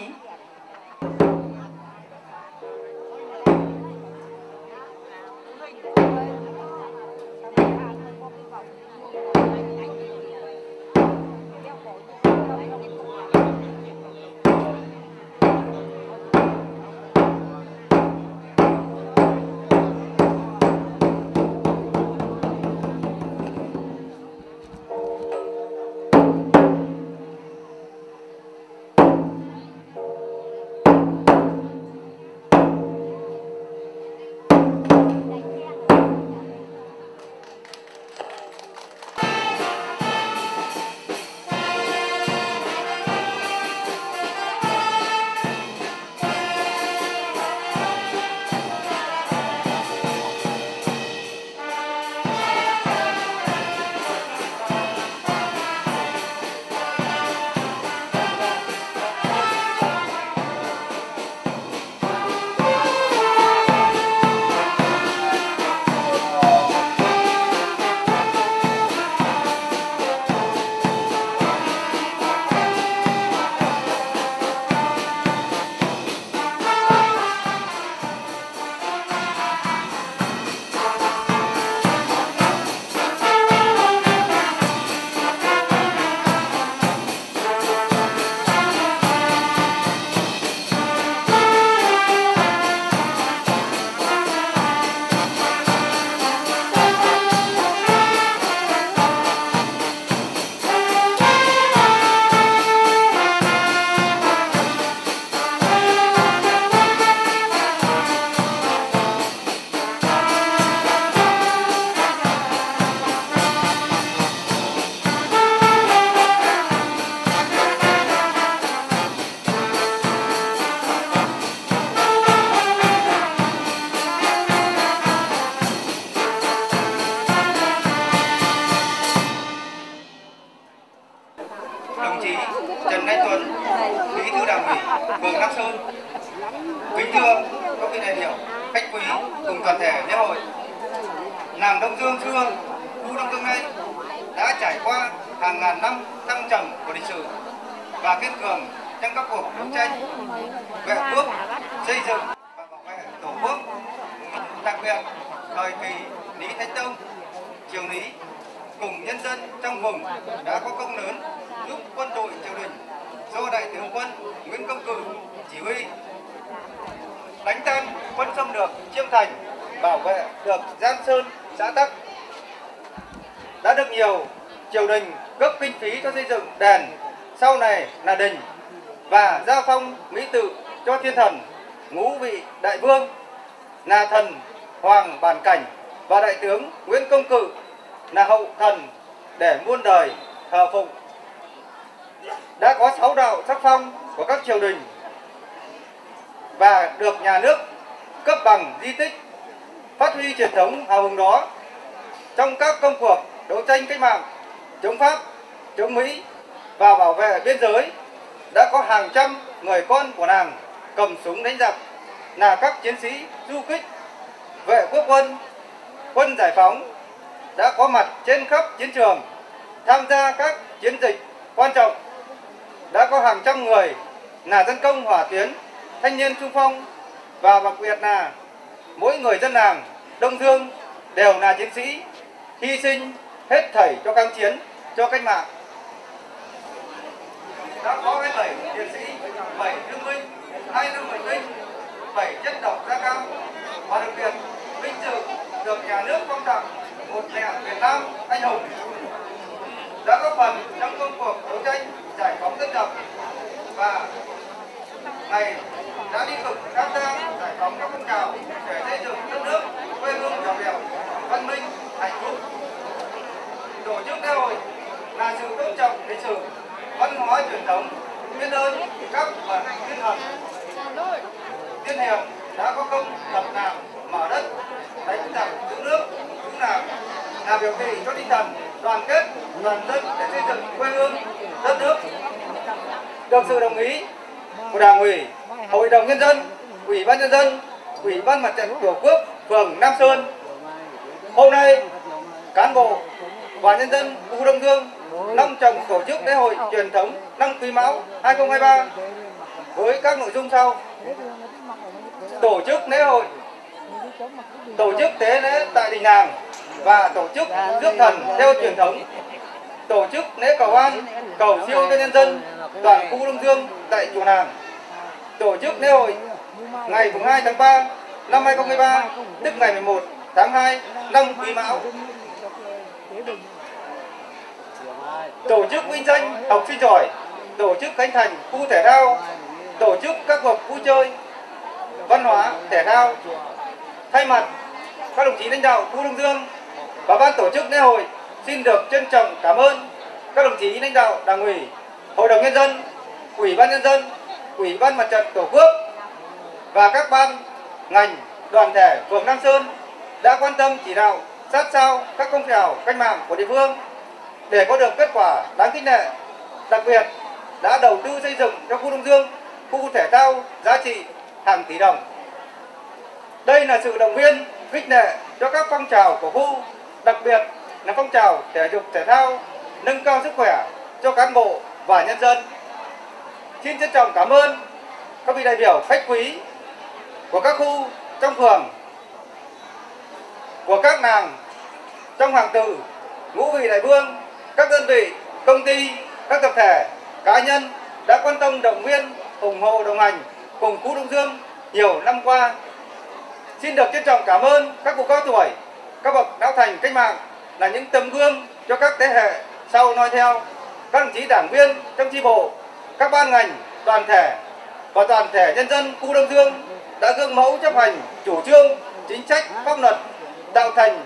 đồng chí Trần Anh Tuấn, Bí thư Đảng ủy phường Nam Sơn. Kính thưa các vị đại biểu, khách quý cùng toàn thể lễ hội. Làng Đông Dương xưa, khu Đông Dương này đã trải qua hàng ngàn năm thăng trầm của lịch sử và kiên cường trong các cuộc đấu tranh vệ quốc, xây dựng và bảo vệ Tổ quốc. Đặc biệt thời kỳ Lý Thánh Tông, triều Lý cùng nhân dân trong vùng đã có công lớn giúp quân đội triều đình do đại tướng quân Nguyễn Công Cự chỉ huy đánh tan quân xâm lược Chiêm Thành, bảo vệ được Giang Sơn, xã Tắc. Đã được nhiều triều đình cấp kinh phí cho xây dựng đền, sau này là đình, và giao phong mỹ tự cho thiên thần Ngũ Vị Đại Vương là thần Hoàng Bản Cảnh và đại tướng Nguyễn Công Cự là hậu thần để muôn đời thờ phụng. Đã có 6 đạo sắc phong của các triều đình và được nhà nước cấp bằng di tích, phát huy truyền thống hào hùng đó. Trong các công cuộc đấu tranh cách mạng, chống Pháp, chống Mỹ và bảo vệ biên giới, đã có hàng trăm người con của làng cầm súng đánh giặc, là các chiến sĩ du kích, vệ quốc quân, quân giải phóng, đã có mặt trên khắp chiến trường, tham gia các chiến dịch quan trọng. Đã có hàng trăm người là dân công hỏa tuyến, thanh niên xung phong, và đặc biệt là mỗi người dân làng Đông Dương đều là chiến sĩ, hy sinh hết thảy cho kháng chiến, cho cách mạng. Đã có 27 liệt sĩ, 7 thương binh, 2 thương bệnh binh, 7 chất độc da cam, và đặc biệt vinh dự được nhà nước phong tặng một mẹ Việt Nam anh hùng. Đã góp phần trong công cuộc đấu tranh giải phóng dân tộc và ngày đã đi cực tham gia giải phóng các phong trào để xây dựng đất nước quê hương giàu đẹp, văn minh, hạnh phúc. Tổ chức lễ hội là sự tôn trọng lịch sử, văn hóa truyền thống, biết ơn các bậc tiên thần, tiên hiền đã có công lập làng, mở đất, đánh giặc, giữ nước, cứu làng, là biểu thị cho tinh thần đoàn kết toàn dân để xây dựng quê hương đất nước. Được sự đồng ý của Đảng ủy, Hội đồng nhân dân, Ủy ban nhân dân, Ủy ban Mặt trận Tổ quốc phường Nam Sơn, hôm nay cán bộ và nhân dân khu Đông Dương long trọng tổ chức lễ hội truyền thống năm Quý Mão 2023 với các nội dung sau: tổ chức lễ hội, tổ chức tế lễ tại đình làng và tổ chức rước thần theo truyền thống, tổ chức lễ cầu an, cầu siêu cho nhân dân toàn khu Đông Dương tại chùa làng, tổ chức lễ hội ngày 2 tháng 3 năm 2023, tức ngày 11 tháng 2 năm Quý Mão, tổ chức vinh danh học sinh giỏi, tổ chức khánh thành khu thể thao, tổ chức các cuộc vui chơi văn hóa thể thao. Thay mặt các đồng chí lãnh đạo khu Đông Dương và ban tổ chức lễ hội, xin được trân trọng cảm ơn các đồng chí lãnh đạo Đảng ủy, Hội đồng nhân dân, Ủy ban nhân dân, Ủy ban Mặt trận Tổ quốc và các ban ngành đoàn thể phường Nam Sơn đã quan tâm chỉ đạo sát sao các phong trào cách mạng của địa phương để có được kết quả đáng khích lệ. Đặc biệt đã đầu tư xây dựng cho khu Đông Dương khu thể thao giá trị hàng tỷ đồng. Đây là sự động viên khích lệ cho các phong trào của khu, đặc biệt là phong trào thể dục thể thao, nâng cao sức khỏe cho cán bộ và nhân dân. Xin trân trọng cảm ơn các vị đại biểu khách quý của các khu trong phường, của các làng trong hàng tử, Ngũ Vị Đại Vương, các đơn vị, công ty, các tập thể, cá nhân đã quan tâm động viên, ủng hộ đồng hành cùng khu Đông Dương nhiều năm qua. Xin được trân trọng cảm ơn các cụ cao tuổi, các bậc lão thành cách mạng là những tấm gương cho các thế hệ sau noi theo. Các đồng chí đảng viên trong chi bộ, các ban ngành, đoàn thể và toàn thể nhân dân khu Đông Dương đã gương mẫu chấp hành chủ trương, chính sách, pháp luật, tạo thành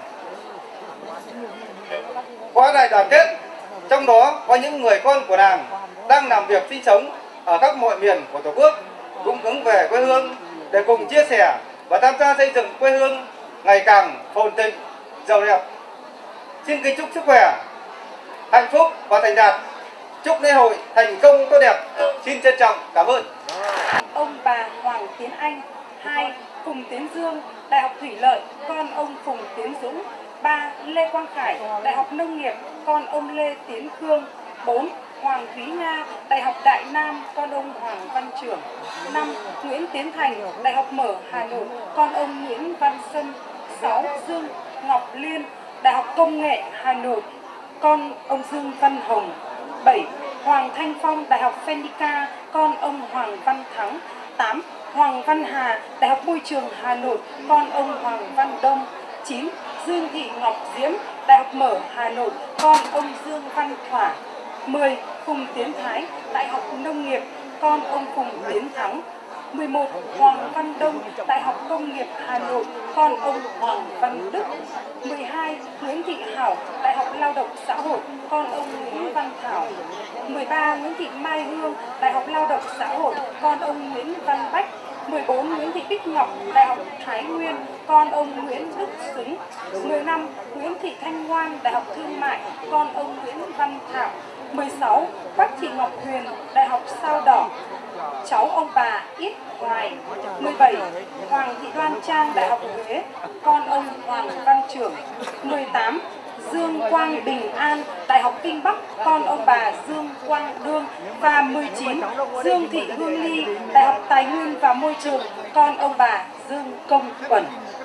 khối đại đoàn kết. Trong đó có những người con của làng đang làm việc sinh sống ở các mọi miền của Tổ quốc, cũng hướng về quê hương để cùng chia sẻ và tham gia xây dựng quê hương ngày càng phồn thịnh, giàu đẹp. Xin kính chúc sức khỏe, hạnh phúc và thành đạt chúc lễ hội thành công tốt đẹp. Xin trân trọng cảm ơn. Ông bà Hoàng Tiến Anh. 2. Phùng Tiến Dương, Đại học Thủy Lợi, con ông Phùng Tiến Dũng. 3. Lê Quang Khải, Đại học Nông nghiệp, con ông Lê Tiến Khương. 4. Hoàng Thúy Nga, Đại học Đại Nam, con ông Hoàng Văn Trưởng. 5. Nguyễn Tiến Thành, Đại học Mở Hà Nội, con ông Nguyễn Văn Sâm. 6. Dương Ngọc Liên, Đại học Công nghệ Hà Nội, con ông Dương Văn Hồng. 7. Hoàng Thanh Phong, Đại học Phenica, con ông Hoàng Văn Thắng. 8. Hoàng Văn Hà, Đại học Môi trường Hà Nội, con ông Hoàng Văn Đông. 9. Dương Thị Ngọc Diễm, Đại học Mở Hà Nội, con ông Dương Văn Thỏa. 10. Phùng Tiến Thái, Đại học Nông nghiệp, con ông Phùng Tiến Thắng. 11. Hoàng Văn Đông, Đại học Công nghiệp Hà Nội, con ông Hoàng Văn Đức. 12. Nguyễn Thị Hảo, Đại học Lao động Xã hội, con ông Nguyễn Văn Thảo. 13. Nguyễn Thị Mai Hương, Đại học Lao động Xã hội, con ông Nguyễn Văn Bách. 14. Nguyễn Thị Bích Ngọc, Đại học Thái Nguyên, con ông Nguyễn Đức Xứng. 15. Nguyễn Thị Thanh Ngoan, Đại học Thương mại, con ông Nguyễn Văn Thảo. 16. Quách Thị Ngọc Huyền, Đại học Sao Đỏ, cháu ông bà Ít Hoài. 17. Hoàng Thị Đoan Trang, Đại học Huế, con ông Hoàng Văn Trưởng. 18. Dương Quang Bình An, Đại học Kinh Bắc, con ông bà Dương Quang Đương. Và 19. Dương Thị Hương Ly, Đại học Tài nguyên và Môi trường, con ông bà Dương Công Quẩn.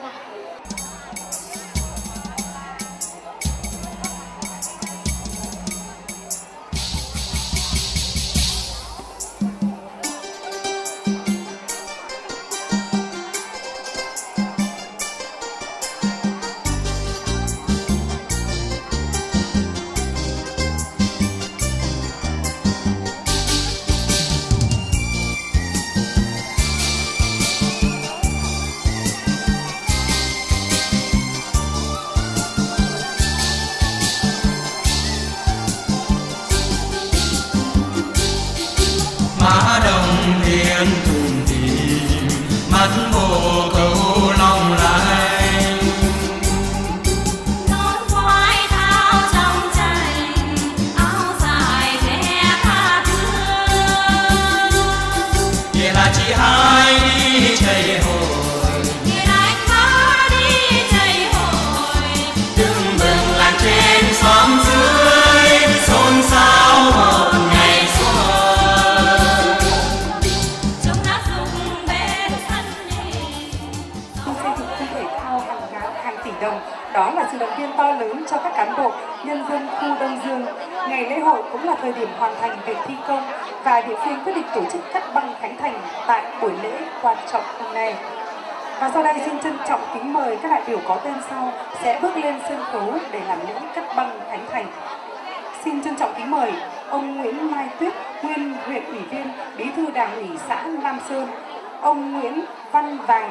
Đó là sự động viên to lớn cho các cán bộ, nhân dân khu Đông Dương. Ngày lễ hội cũng là thời điểm hoàn thành việc thi công và địa phương quyết định tổ chức cắt băng khánh thành tại buổi lễ quan trọng hôm nay. Và sau đây xin trân trọng kính mời các đại biểu có tên sau sẽ bước lên sân khấu để làm lễ cắt băng khánh thành. Xin trân trọng kính mời ông Nguyễn Mai Tuyết, nguyên huyện ủy viên, bí thư đảng ủy xã Nam Sơn. Ông Nguyễn Văn Vàng,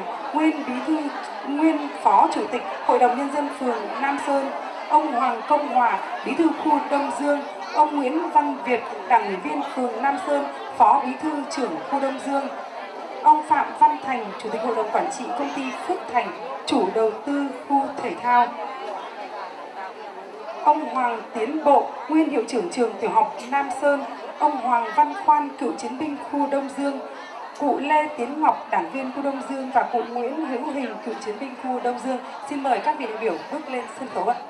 nguyên phó chủ tịch Hội đồng Nhân dân phường Nam Sơn. Ông Hoàng Công Hòa, bí thư khu Đông Dương. Ông Nguyễn Văn Việt, đảng ủy viên phường Nam Sơn, phó bí thư trưởng khu Đông Dương. Ông Phạm Văn Thành, chủ tịch hội đồng quản trị công ty Phước Thành, chủ đầu tư khu thể thao. Ông Hoàng Tiến Bộ, nguyên hiệu trưởng trường tiểu học Nam Sơn. Ông Hoàng Văn Khoan, cựu chiến binh khu Đông Dương. Cụ Lê Tiến Ngọc, đảng viên khu Đông Dương và cụ Nguyễn Hữu Hình, cựu chiến binh khu Đông Dương. Xin mời các vị đại biểu bước lên sân khấu ạ.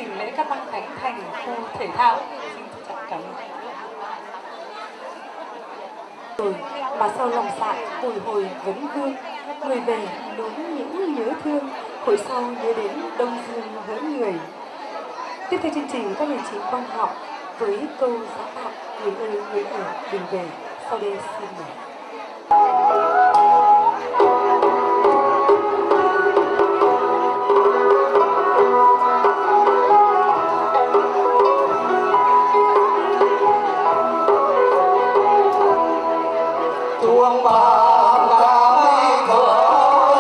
hành lễ cắt băng khánh thành khu thể thao. Xin trân trọng cảm ơn. Mà sau lòng dạ bồi hồi vấn vương, người về đúng những nhớ thương, hồi sau nhớ đến Đông Dương với người. Tiếp theo chương trình các đồng chí quan họ với câu giá tặng người ơi người ở đừng về. Sau đây xin mời. chuông vàng cả mấy tuổi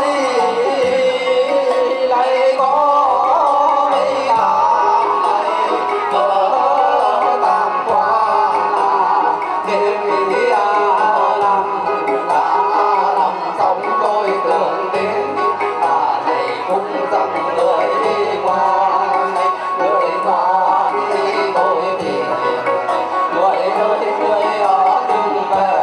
lại có mấy đàn này ở tam quan đêm đi làm sống tôi tưởng đến này cũng dần người ngoan người ngoan đi tôi thì người ơi người ở đừng về.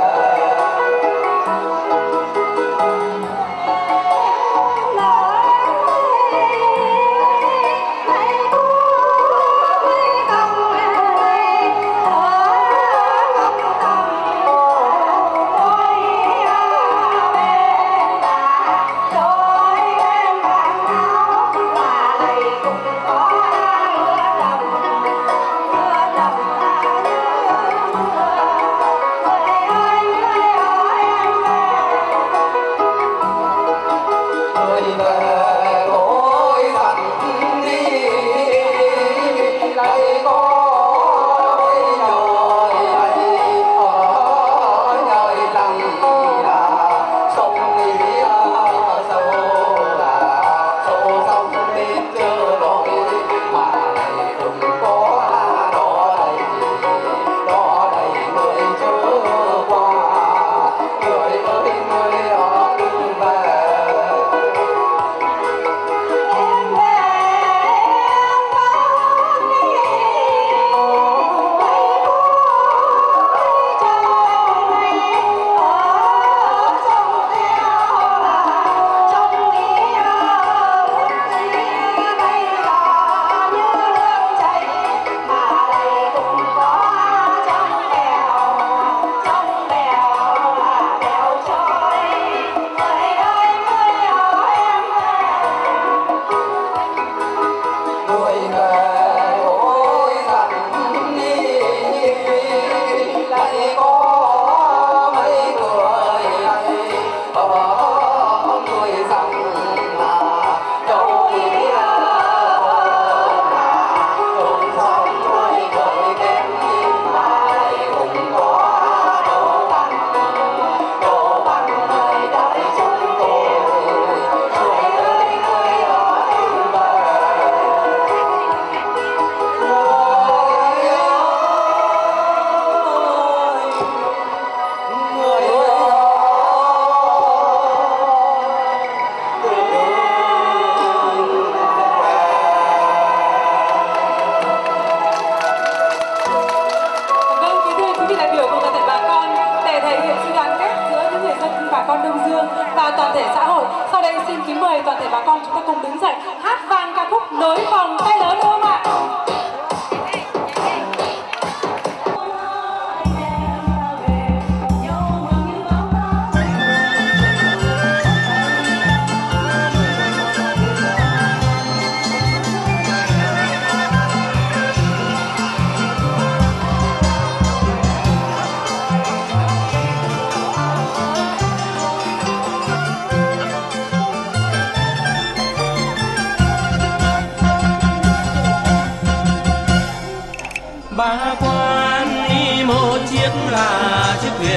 Ba quan đi một chiếc là chiếc thuyền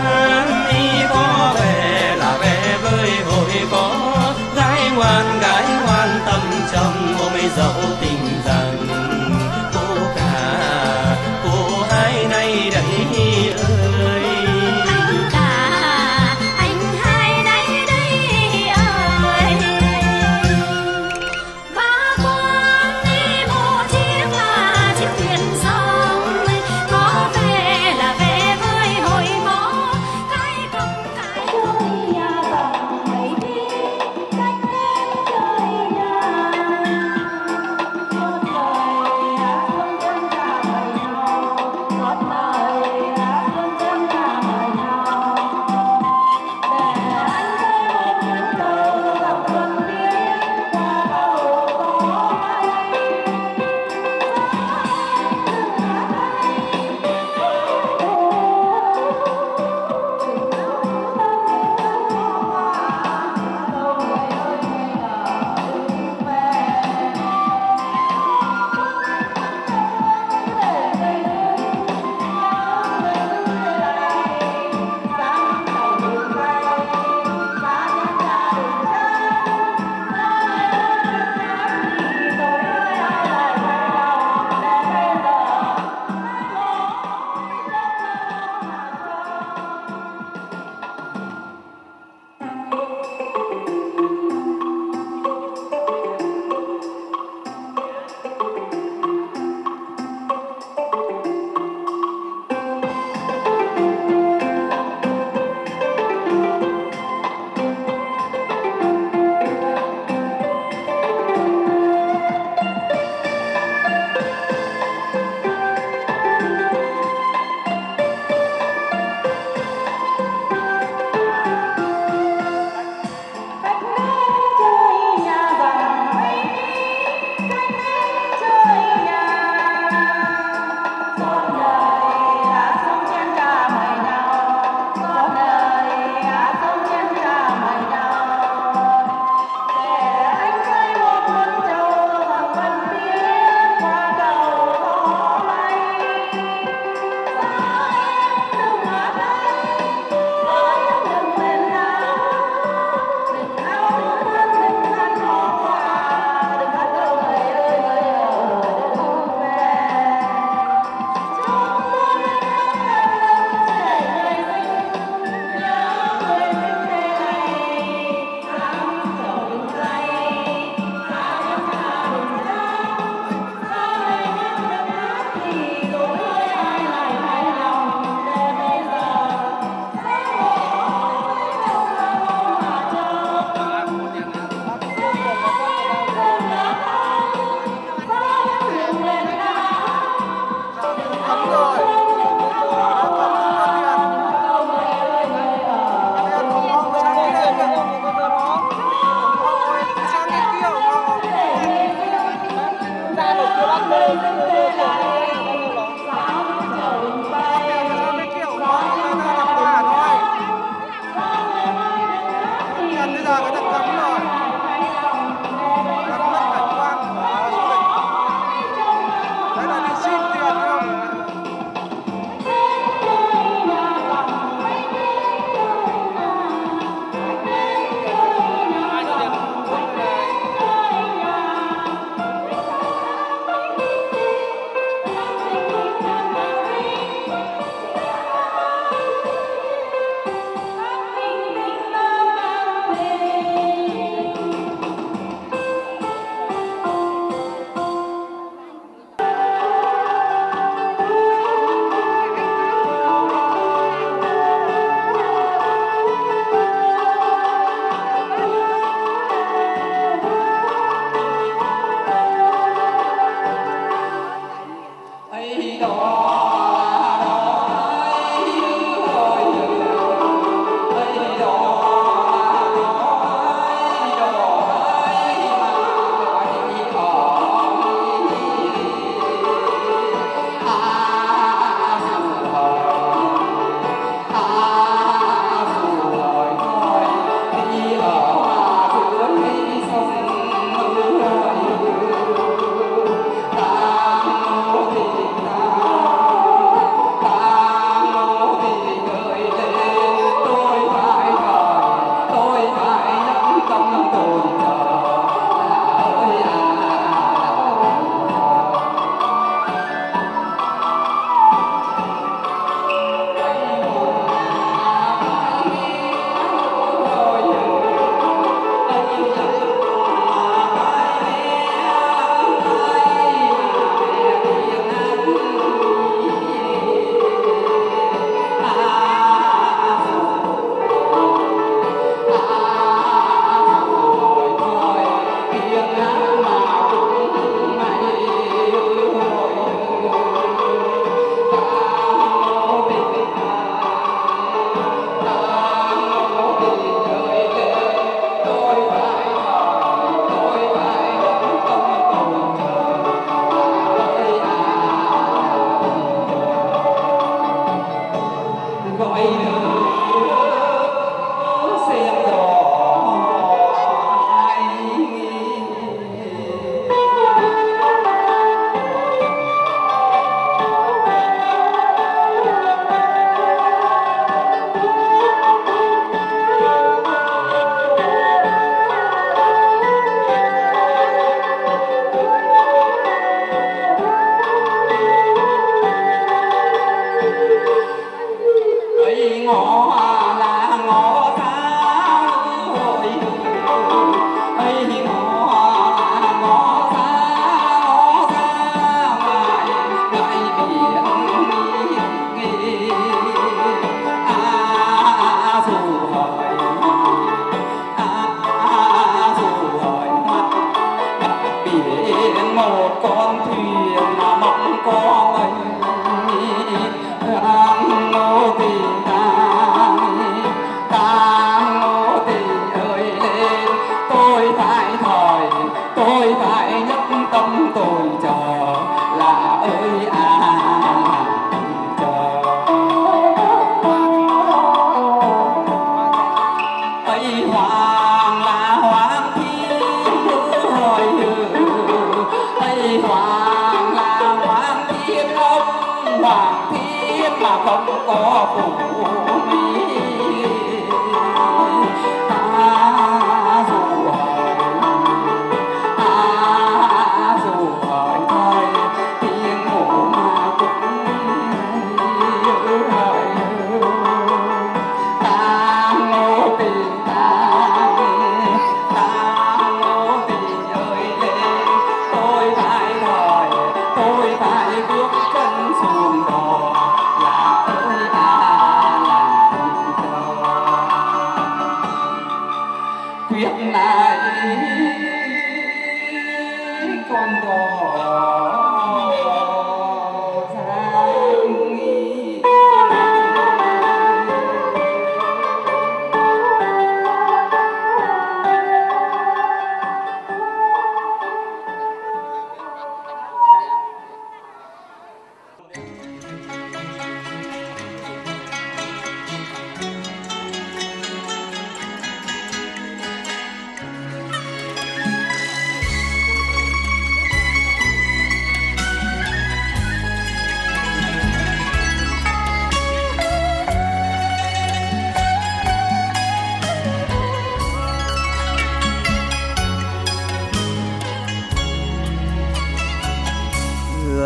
nan đi có về là về với hội có gái ngoan tâm trầm ôm mấy dẫu tình rằng cô cả cô hai nay đấy ơi. Anh cả anh hai nay đấy ơi. Ba quan đi một chiếc là chiếc thuyền sông có về là về với hội có cái công cái trong nhà bằng mấy đi cách em trời nhà.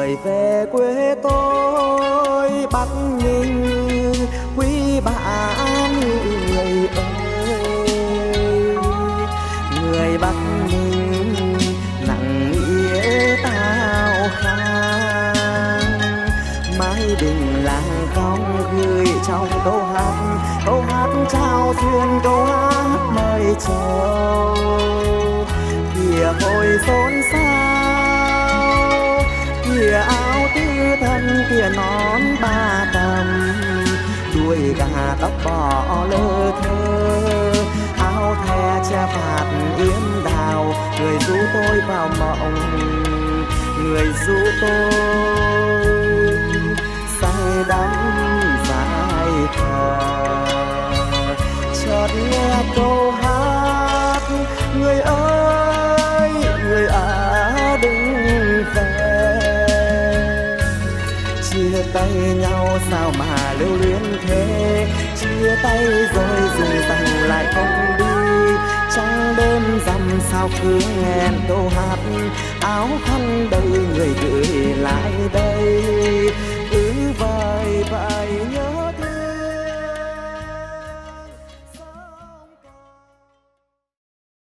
người về quê tôi Bắc Ninh quý bạn người ơi. Người Bắc Ninh nặng nghĩa tao khang, mái đình làng cong gửi trong câu hát trao duyên, câu hát mời chầu. Kìa hồi xôn xao, kìa áo tứ thân, kìa nón ba tầm, đuôi gà tóc bỏ lơ thơ, áo the che phạt yếm đào. Người ru tôi vào mộng, người ru tôi say đắm dài khờ. Chợt nghe câu hát người ơi người à đừng về. Chia tay nhau sao mà lưu luyến thế, chia tay rồi dùng rằng lại không đi. Trăng đêm rằm sao cứ nghẹn câu hát, áo khăn đầy người gửi lại